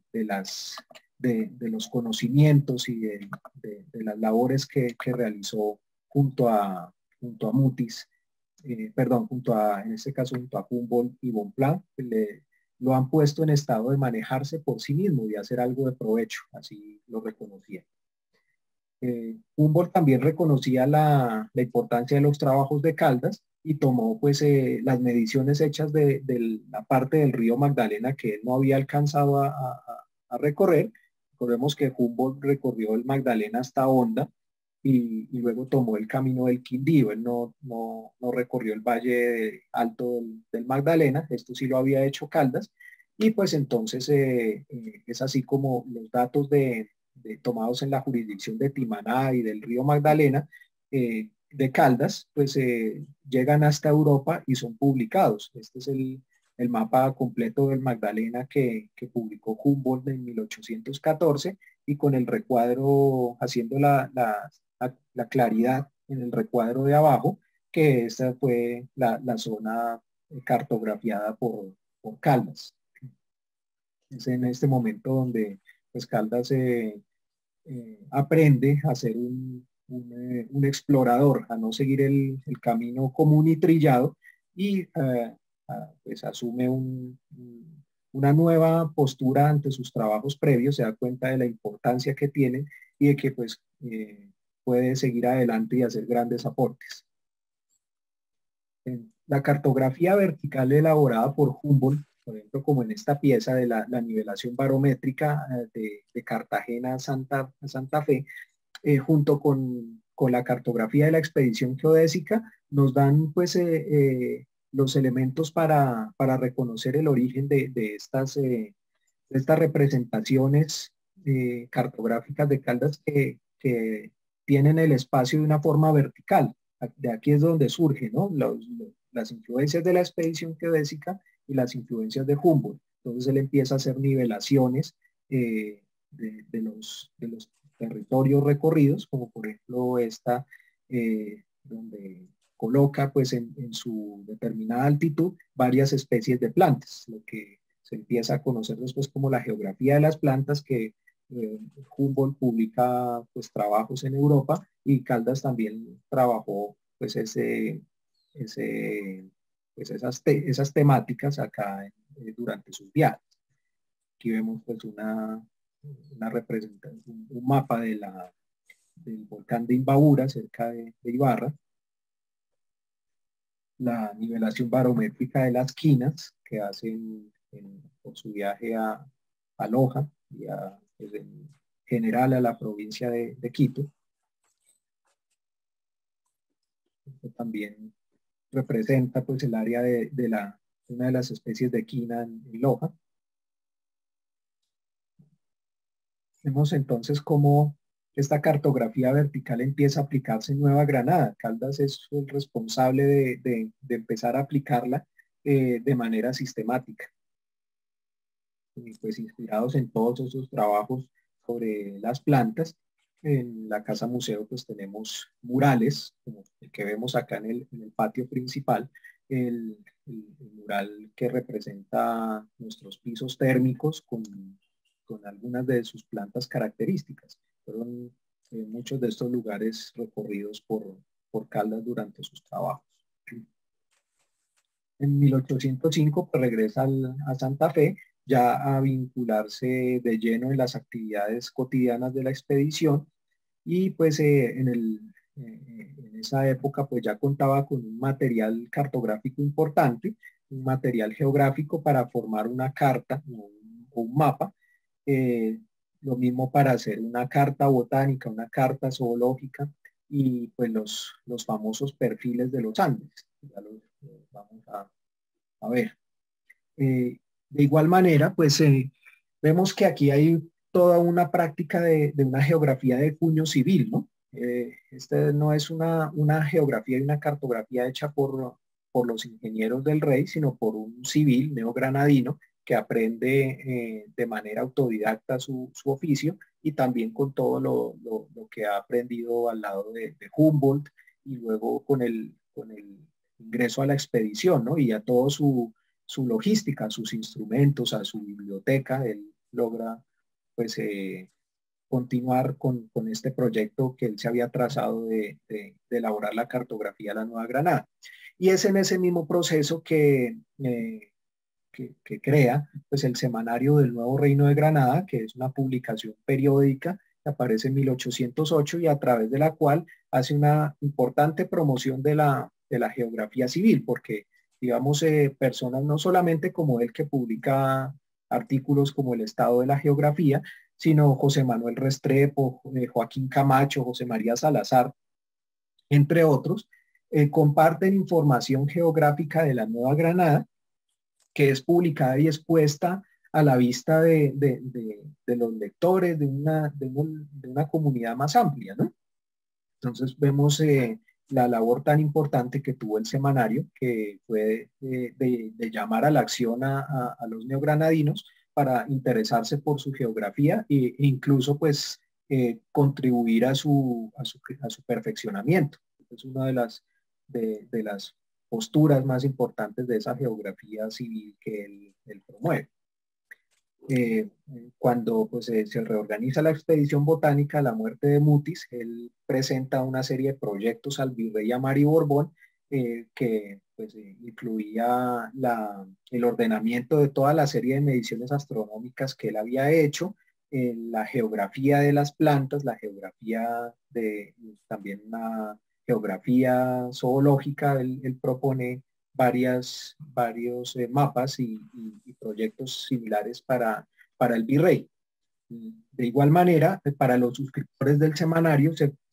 los conocimientos y de las labores que realizó junto a Mutis, en este caso junto a Humboldt y Bonpland, lo han puesto en estado de manejarse por sí mismo y hacer algo de provecho, así lo reconocía. Humboldt también reconocía la importancia de los trabajos de Caldas y tomó pues las mediciones hechas de la parte del río Magdalena que él no había alcanzado a recorrer. Recordemos que Humboldt recorrió el Magdalena hasta Honda y luego tomó el camino del Quindío. Él no recorrió el valle alto del Magdalena, esto sí lo había hecho Caldas, y pues entonces es así como los datos tomados en la jurisdicción de Timaná y del río Magdalena, de Caldas, pues llegan hasta Europa y son publicados. Este es el mapa completo del Magdalena que publicó Humboldt en 1814, y con el recuadro, haciendo la claridad en el recuadro de abajo, que esta fue la zona cartografiada por Caldas. Es en este momento donde pues Caldas aprende a ser un explorador, a no seguir el camino común y trillado, y pues asume una nueva postura ante sus trabajos previos, se da cuenta de la importancia que tienen y de que pues puede seguir adelante y hacer grandes aportes. La cartografía vertical elaborada por Humboldt, por ejemplo, como en esta pieza de la nivelación barométrica de Cartagena a Santa Fe, junto con la cartografía de la expedición geodésica, nos dan pues los elementos para reconocer el origen de estas representaciones cartográficas de Caldas que tienen el espacio de una forma vertical. De aquí es donde surgen, ¿no? Las influencias de la expedición geodésica y las influencias de Humboldt. Entonces él empieza a hacer nivelaciones de los territorios recorridos, como por ejemplo esta donde coloca pues en su determinada altitud varias especies de plantas, lo que se empieza a conocer después como la geografía de las plantas, que Humboldt publica pues trabajos en Europa, y Caldas también trabajó pues pues esas temáticas acá durante sus viajes. Aquí vemos pues una representación, un mapa del volcán de Imbabura, cerca de Ibarra, la nivelación barométrica de las quinas que hacen por su viaje a Loja y pues, en general a la provincia de Quito. Esto también representa pues el área de una de las especies de quina en Loja. Vemos entonces cómo esta cartografía vertical empieza a aplicarse en Nueva Granada. Caldas es el responsable de empezar a aplicarla de manera sistemática. Y pues inspirados en todos esos trabajos sobre las plantas, en la Casa Museo pues tenemos murales, como el que vemos acá en el patio principal, el mural que representa nuestros pisos térmicos con algunas de sus plantas características. Fueron muchos de estos lugares recorridos por Caldas durante sus trabajos. En 1805 pues, regresa a Santa Fe, ya a vincularse de lleno en las actividades cotidianas de la expedición, y pues en esa época pues ya contaba con un material cartográfico importante, un material geográfico para formar una carta o un mapa, lo mismo para hacer una carta botánica, una carta zoológica, y pues los famosos perfiles de los Andes. Ya los vamos a ver. De igual manera, pues vemos que aquí hay toda una práctica de una geografía de cuño civil, ¿no? Este no es una geografía y una cartografía hecha por los ingenieros del rey, sino por un civil neogranadino que aprende de manera autodidacta su oficio, y también con todo lo que ha aprendido al lado de Humboldt, y luego con el ingreso a la expedición, ¿no? Y a todo su logística, sus instrumentos, a su biblioteca. Él logra pues continuar con este proyecto que él se había trazado de elaborar la cartografía de la Nueva Granada. Y es en ese mismo proceso que crea pues el Semanario del Nuevo Reino de Granada, que es una publicación periódica que aparece en 1808, y a través de la cual hace una importante promoción de la geografía civil, porque digamos personas no solamente como él, que publica artículos como El Estado de la Geografía, sino José Manuel Restrepo, Joaquín Camacho, José María Salazar, entre otros, comparten información geográfica de la Nueva Granada, que es publicada y expuesta a la vista de los lectores, de una comunidad más amplia, ¿no? Entonces vemos la labor tan importante que tuvo el semanario, que fue de llamar a la acción a los neogranadinos para interesarse por su geografía e incluso pues contribuir a su perfeccionamiento. Es una de las posturas más importantes de esa geografía civil que él promueve. Cuando pues, se reorganiza la expedición botánica, la muerte de Mutis, él presenta una serie de proyectos al virrey Amari Borbón, que pues, incluía el ordenamiento de toda la serie de mediciones astronómicas que él había hecho, la geografía de las plantas, la geografía también una geografía zoológica. Él propone varios mapas y proyectos similares para el virrey. De igual manera, para los suscriptores del semanario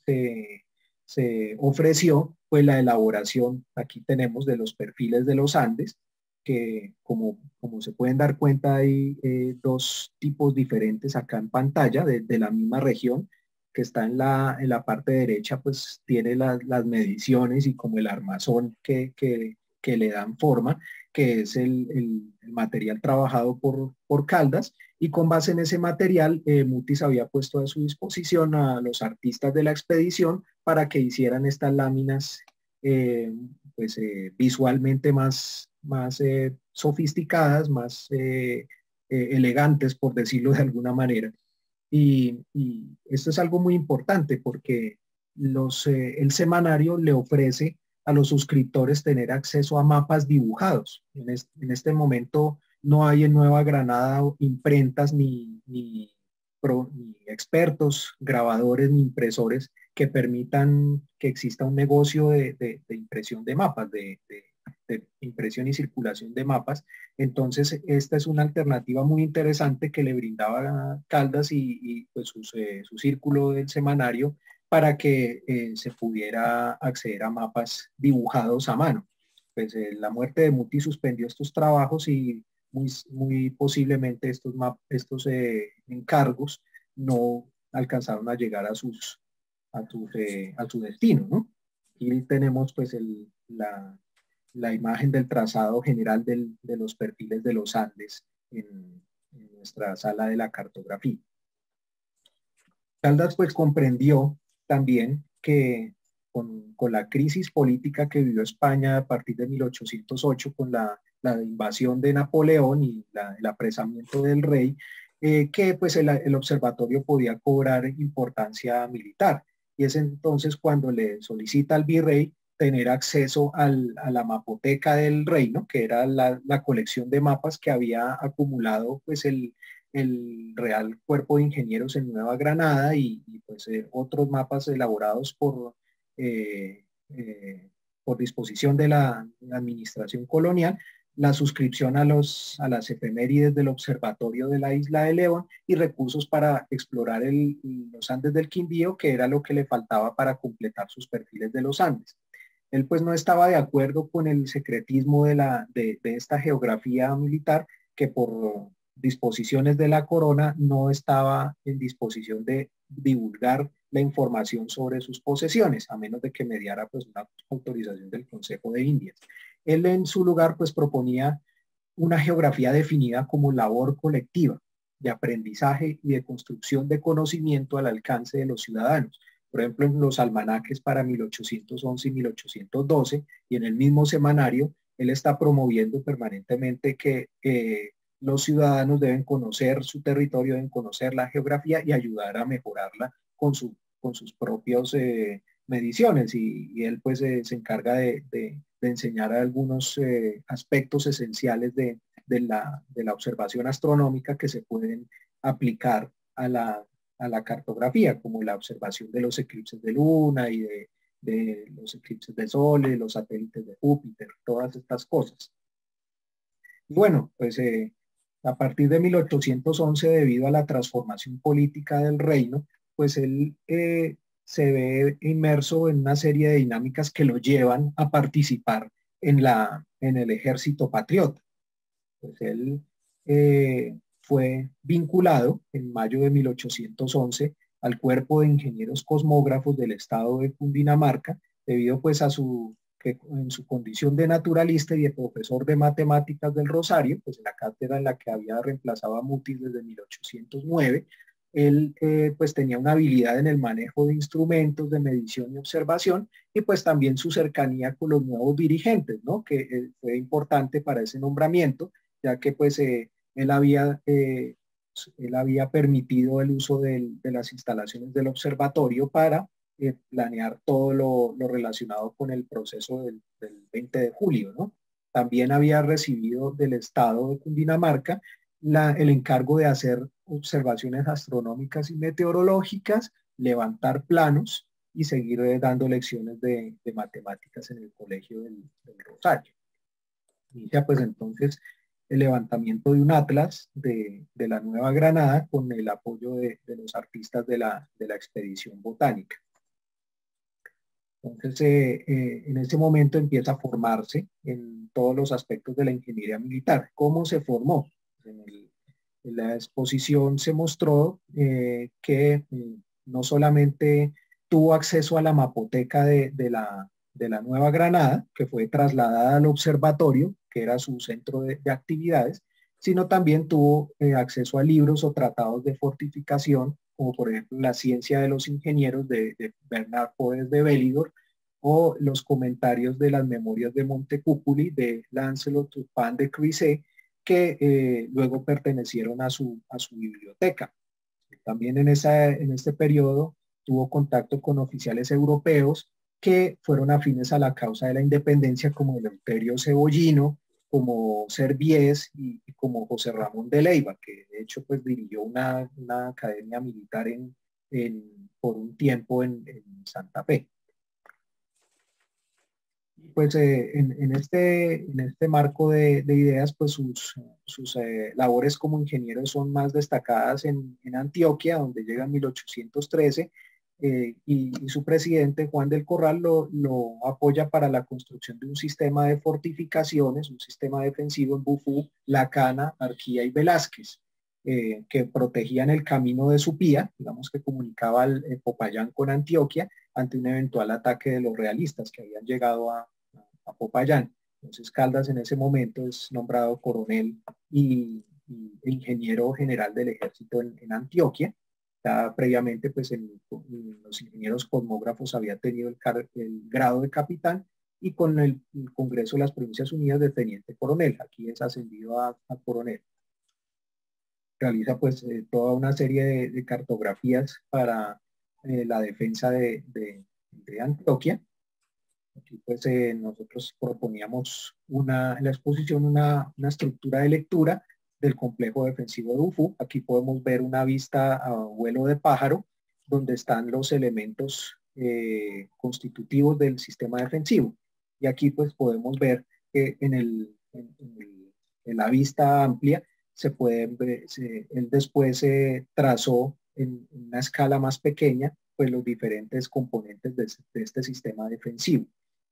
se ofreció pues la elaboración, aquí tenemos, de los perfiles de los Andes, que como se pueden dar cuenta hay dos tipos diferentes acá en pantalla de la misma región, que está en la parte derecha, pues tiene las mediciones y como el armazón que le dan forma, que es el material trabajado por Caldas, Y con base en ese material, Mutis había puesto a su disposición a los artistas de la expedición para que hicieran estas láminas visualmente más sofisticadas, más elegantes, por decirlo de alguna manera. Y esto es algo muy importante porque el semanario le ofrece a los suscriptores tener acceso a mapas dibujados. En este momento no hay en Nueva Granada imprentas ni expertos, grabadores ni impresores que permitan que exista un negocio de impresión de mapas, de impresión y circulación de mapas. Entonces, esta es una alternativa muy interesante que le brindaba a Caldas y pues su círculo del semanario para que se pudiera acceder a mapas dibujados a mano. Pues la muerte de Mutis suspendió estos trabajos y muy posiblemente estos encargos no alcanzaron a llegar a su destino, ¿no? Aquí tenemos pues la imagen del trazado general de los perfiles de los Andes en nuestra sala de la cartografía. Caldas pues comprendió también que con la crisis política que vivió España a partir de 1808, con la invasión de Napoleón y el apresamiento del rey, que pues el observatorio podía cobrar importancia militar. Y es entonces cuando le solicita al virrey tener acceso a la mapoteca del reino, que era la colección de mapas que había acumulado pues el Real Cuerpo de Ingenieros en Nueva Granada y pues otros mapas elaborados eh, por disposición de la administración colonial, la suscripción a las efemérides del observatorio de la isla de León y recursos para explorar los Andes del Quindío, que era lo que le faltaba para completar sus perfiles de los Andes. Él pues no estaba de acuerdo con el secretismo de esta geografía militar, que por disposiciones de la corona no estaba en disposición de divulgar la información sobre sus posesiones, a menos de que mediara pues una autorización del Consejo de Indias. Él en su lugar pues proponía una geografía definida como labor colectiva de aprendizaje y de construcción de conocimiento al alcance de los ciudadanos. Por ejemplo, en los almanaques para 1811 y 1812 y en el mismo semanario, él está promoviendo permanentemente que los ciudadanos deben conocer su territorio, deben conocer la geografía y ayudar a mejorarla con sus propias mediciones. Y él pues se encarga de enseñar algunos aspectos esenciales de la observación astronómica que se pueden aplicar a la cartografía, como la observación de los eclipses de luna y de los eclipses de sol, de los satélites de Júpiter, todas estas cosas. Y bueno, pues a partir de 1811, debido a la transformación política del reino, pues él se ve inmerso en una serie de dinámicas que lo llevan a participar en el ejército patriota. Pues él fue vinculado en mayo de 1811 al Cuerpo de Ingenieros Cosmógrafos del estado de Cundinamarca, debido pues que en su condición de naturalista y de profesor de matemáticas del Rosario, pues en la cátedra en la que había reemplazado a Mutis desde 1809, él pues tenía una habilidad en el manejo de instrumentos de medición y observación y pues también su cercanía con los nuevos dirigentes, ¿no? Que fue importante para ese nombramiento, ya que pues él había permitido el uso de las instalaciones del observatorio para planear todo lo relacionado con el proceso del 20 de julio, ¿no? También había recibido del estado de Cundinamarca el encargo de hacer observaciones astronómicas y meteorológicas, levantar planos y seguir dando lecciones de matemáticas en el Colegio del Rosario. Inicia pues entonces el levantamiento de un atlas de la Nueva Granada con el apoyo de los artistas de la expedición botánica. Entonces, en ese momento empieza a formarse en todos los aspectos de la ingeniería militar. ¿Cómo se formó? En la exposición se mostró que no solamente tuvo acceso a la mapoteca de la Nueva Granada, que fue trasladada al observatorio, que era su centro de actividades, sino también tuvo acceso a libros o tratados de fortificación, como por ejemplo La ciencia de los ingenieros de Bernard Poes de Belidor, o los comentarios de las memorias de Montecúpuli de Lancelot Turpin de Croiset, que luego pertenecieron a su biblioteca. También en este periodo tuvo contacto con oficiales europeos que fueron afines a la causa de la independencia, como Eleuterio Cebollino, como Serviés y como José Ramón de Leiva, que de hecho pues dirigió una academia militar por un tiempo en Santa Fe. Pues en este marco de ideas, pues sus labores como ingeniero son más destacadas en Antioquia, donde llega en 1813, y su presidente, Juan del Corral, lo apoya para la construcción de un sistema de fortificaciones, un sistema defensivo en Bufú, La Cana, Arquía y Velázquez, que protegían el camino de Supía, digamos que comunicaba el Popayán con Antioquia, ante un eventual ataque de los realistas que habían llegado a Popayán. Entonces Caldas en ese momento es nombrado coronel e ingeniero general del ejército en Antioquia. Ya previamente, pues en los ingenieros cosmógrafos había tenido el grado de capitán, y con el Congreso de las Provincias Unidas de teniente coronel. Aquí es ascendido a coronel. Realiza pues toda una serie de cartografías para la defensa de Antioquia. Aquí pues nosotros proponíamos en la exposición una estructura de lectura del complejo defensivo de Ufú. Aquí podemos ver una vista a vuelo de pájaro, donde están los elementos constitutivos del sistema defensivo. Y aquí pues podemos ver que en la vista amplia se puede ver, él después trazó en una escala más pequeña pues los diferentes componentes de este sistema defensivo,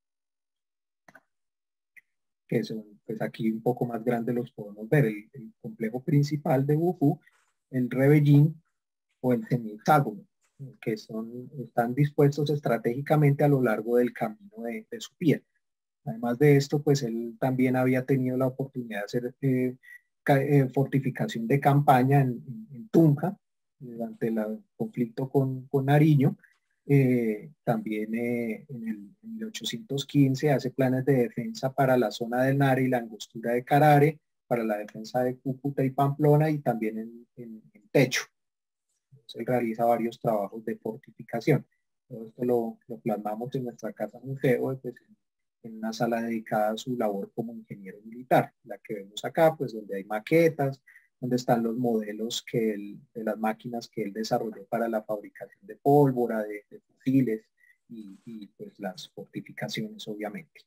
que son, pues aquí un poco más grandes los podemos ver, el complejo principal de Bufú, el Rebellín o el semihexágono, que están dispuestos estratégicamente a lo largo del camino de Supía. Además de esto, pues él también había tenido la oportunidad de hacer fortificación de campaña en Tunja, durante el conflicto con Nariño. También en 1815 hace planes de defensa para la zona del Nare y la angostura de Carare, para la defensa de Cúcuta y Pamplona, y también en Techo. Entonces, él realiza varios trabajos de fortificación. Todo esto lo plasmamos en nuestra casa museo, pues, en una sala dedicada a su labor como ingeniero militar, la que vemos acá, pues donde hay maquetas, donde están los modelos de las máquinas que él desarrolló para la fabricación de pólvora, de fusiles y pues las fortificaciones, obviamente.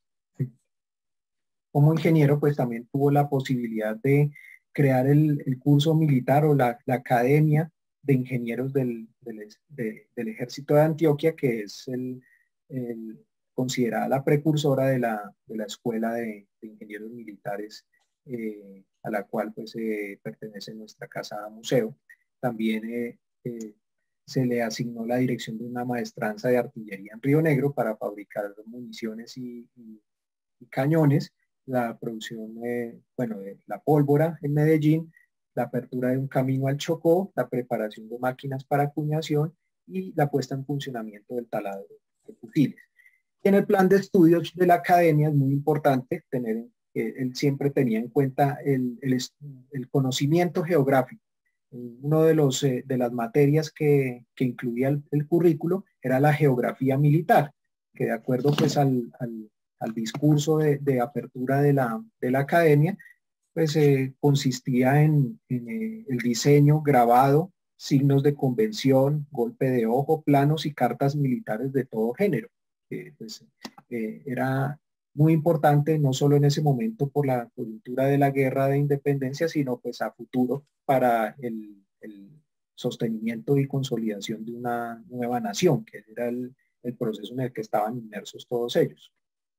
Como ingeniero, pues también tuvo la posibilidad de crear el curso militar o la academia de ingenieros del ejército de Antioquia, que es considerada la precursora de la escuela de ingenieros militares, a la cual pues pertenece nuestra casa museo. También se le asignó la dirección de una maestranza de artillería en Río Negro para fabricar municiones y cañones, la producción de la pólvora en Medellín, la apertura de un camino al Chocó, la preparación de máquinas para acuñación y la puesta en funcionamiento del taladro de fusiles. Y en el plan de estudios de la academia es muy importante tener, él siempre tenía en cuenta el conocimiento geográfico. Uno de las materias que incluía el currículo era la geografía militar, que de acuerdo pues al discurso de apertura de la academia, pues consistía en el diseño, grabado, signos de convención, golpe de ojo, planos y cartas militares de todo género. Pues, era muy importante, no solo en ese momento por la coyuntura de la guerra de independencia, sino pues a futuro para el sostenimiento y consolidación de una nueva nación, que era el proceso en el que estaban inmersos todos ellos.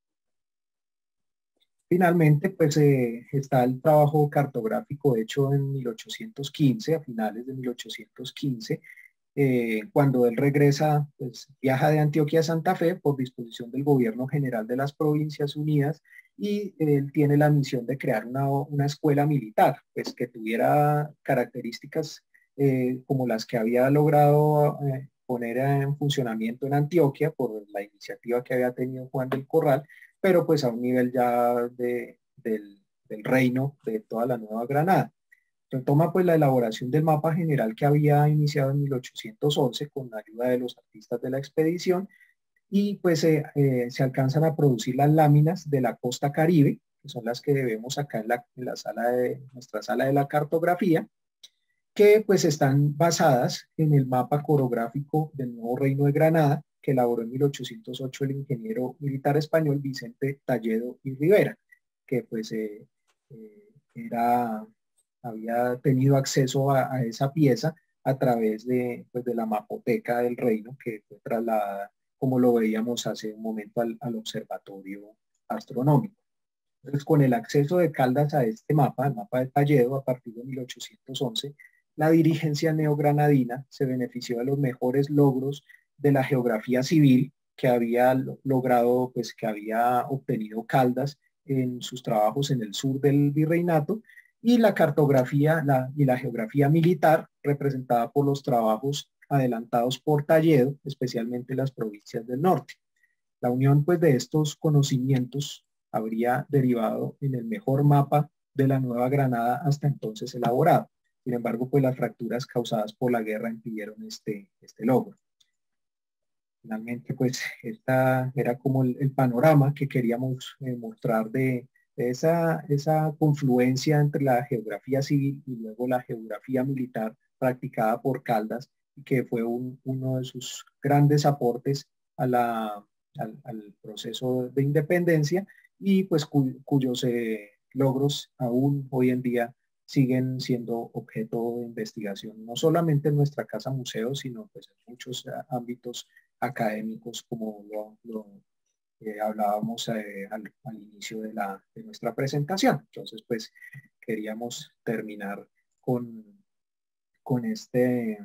Finalmente, pues está el trabajo cartográfico hecho en 1815, a finales de 1815, Cuando él regresa, pues viaja de Antioquia a Santa Fe por disposición del Gobierno General de las Provincias Unidas, y él tiene la misión de crear una escuela militar, pues que tuviera características como las que había logrado poner en funcionamiento en Antioquia por la iniciativa que había tenido Juan del Corral, pero pues a un nivel ya del reino de toda la Nueva Granada. Retoma pues la elaboración del mapa general que había iniciado en 1811 con la ayuda de los artistas de la expedición, y pues se alcanzan a producir las láminas de la costa Caribe, que son las que vemos acá en la sala nuestra sala de la cartografía, que pues están basadas en el mapa corográfico del nuevo Reino de Granada, que elaboró en 1808 el ingeniero militar español Vicente Talledo y Rivera, que pues había tenido acceso a esa pieza a través pues, de la mapoteca del reino, que fue trasladada, como lo veíamos hace un momento, al observatorio astronómico. Entonces, con el acceso de Caldas a este mapa, el mapa de Talledo, a partir de 1811, la dirigencia neogranadina se benefició de los mejores logros de la geografía civil que había logrado, pues que había obtenido Caldas en sus trabajos en el sur del virreinato, y la cartografía y la geografía militar representada por los trabajos adelantados por Talledo, especialmente las provincias del norte. La unión pues de estos conocimientos habría derivado en el mejor mapa de la Nueva Granada hasta entonces elaborado. Sin embargo, pues las fracturas causadas por la guerra impidieron este logro. Finalmente, pues esta era como el panorama que queríamos mostrar de esa confluencia entre la geografía civil y luego la geografía militar practicada por Caldas, y que fue uno de sus grandes aportes al proceso de independencia, y pues cuyos logros aún hoy en día siguen siendo objeto de investigación, no solamente en nuestra casa museo, sino pues en muchos ámbitos académicos, como lo hablábamos al inicio de nuestra presentación. Entonces, pues queríamos terminar con, con este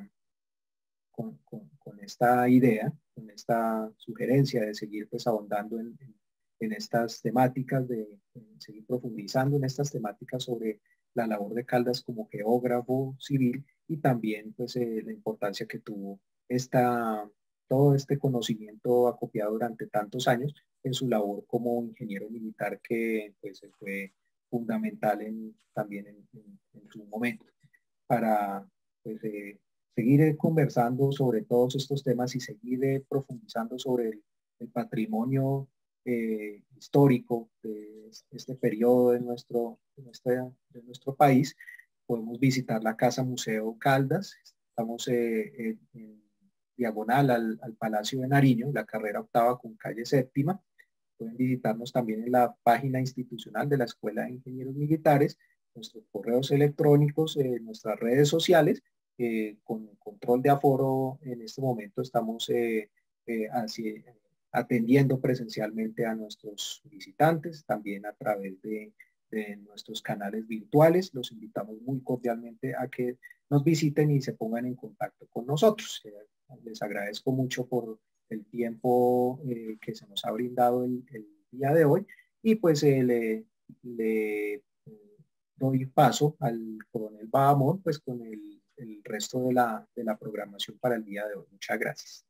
con esta idea, con esta sugerencia de seguir pues ahondando en estas temáticas, de seguir profundizando en estas temáticas sobre la labor de Caldas como geógrafo civil, y también pues la importancia que tuvo todo este conocimiento acopiado durante tantos años en su labor como ingeniero militar, que pues fue fundamental también en su momento para pues, seguir conversando sobre todos estos temas y seguir profundizando sobre el patrimonio histórico de este periodo de nuestro país. Podemos visitar la Casa Museo Caldas. Estamos en diagonal al Palacio de Nariño, la carrera octava con calle séptima. Pueden visitarnos también en la página institucional de la Escuela de Ingenieros Militares, nuestros correos electrónicos, nuestras redes sociales. Con control de aforo en este momento estamos atendiendo presencialmente a nuestros visitantes, también a través de nuestros canales virtuales. Los invitamos muy cordialmente a que nos visiten y se pongan en contacto con nosotros. Les agradezco mucho por el tiempo que se nos ha brindado el día de hoy, y pues le doy paso al coronel Bahamón pues con el resto de la programación para el día de hoy. Muchas gracias.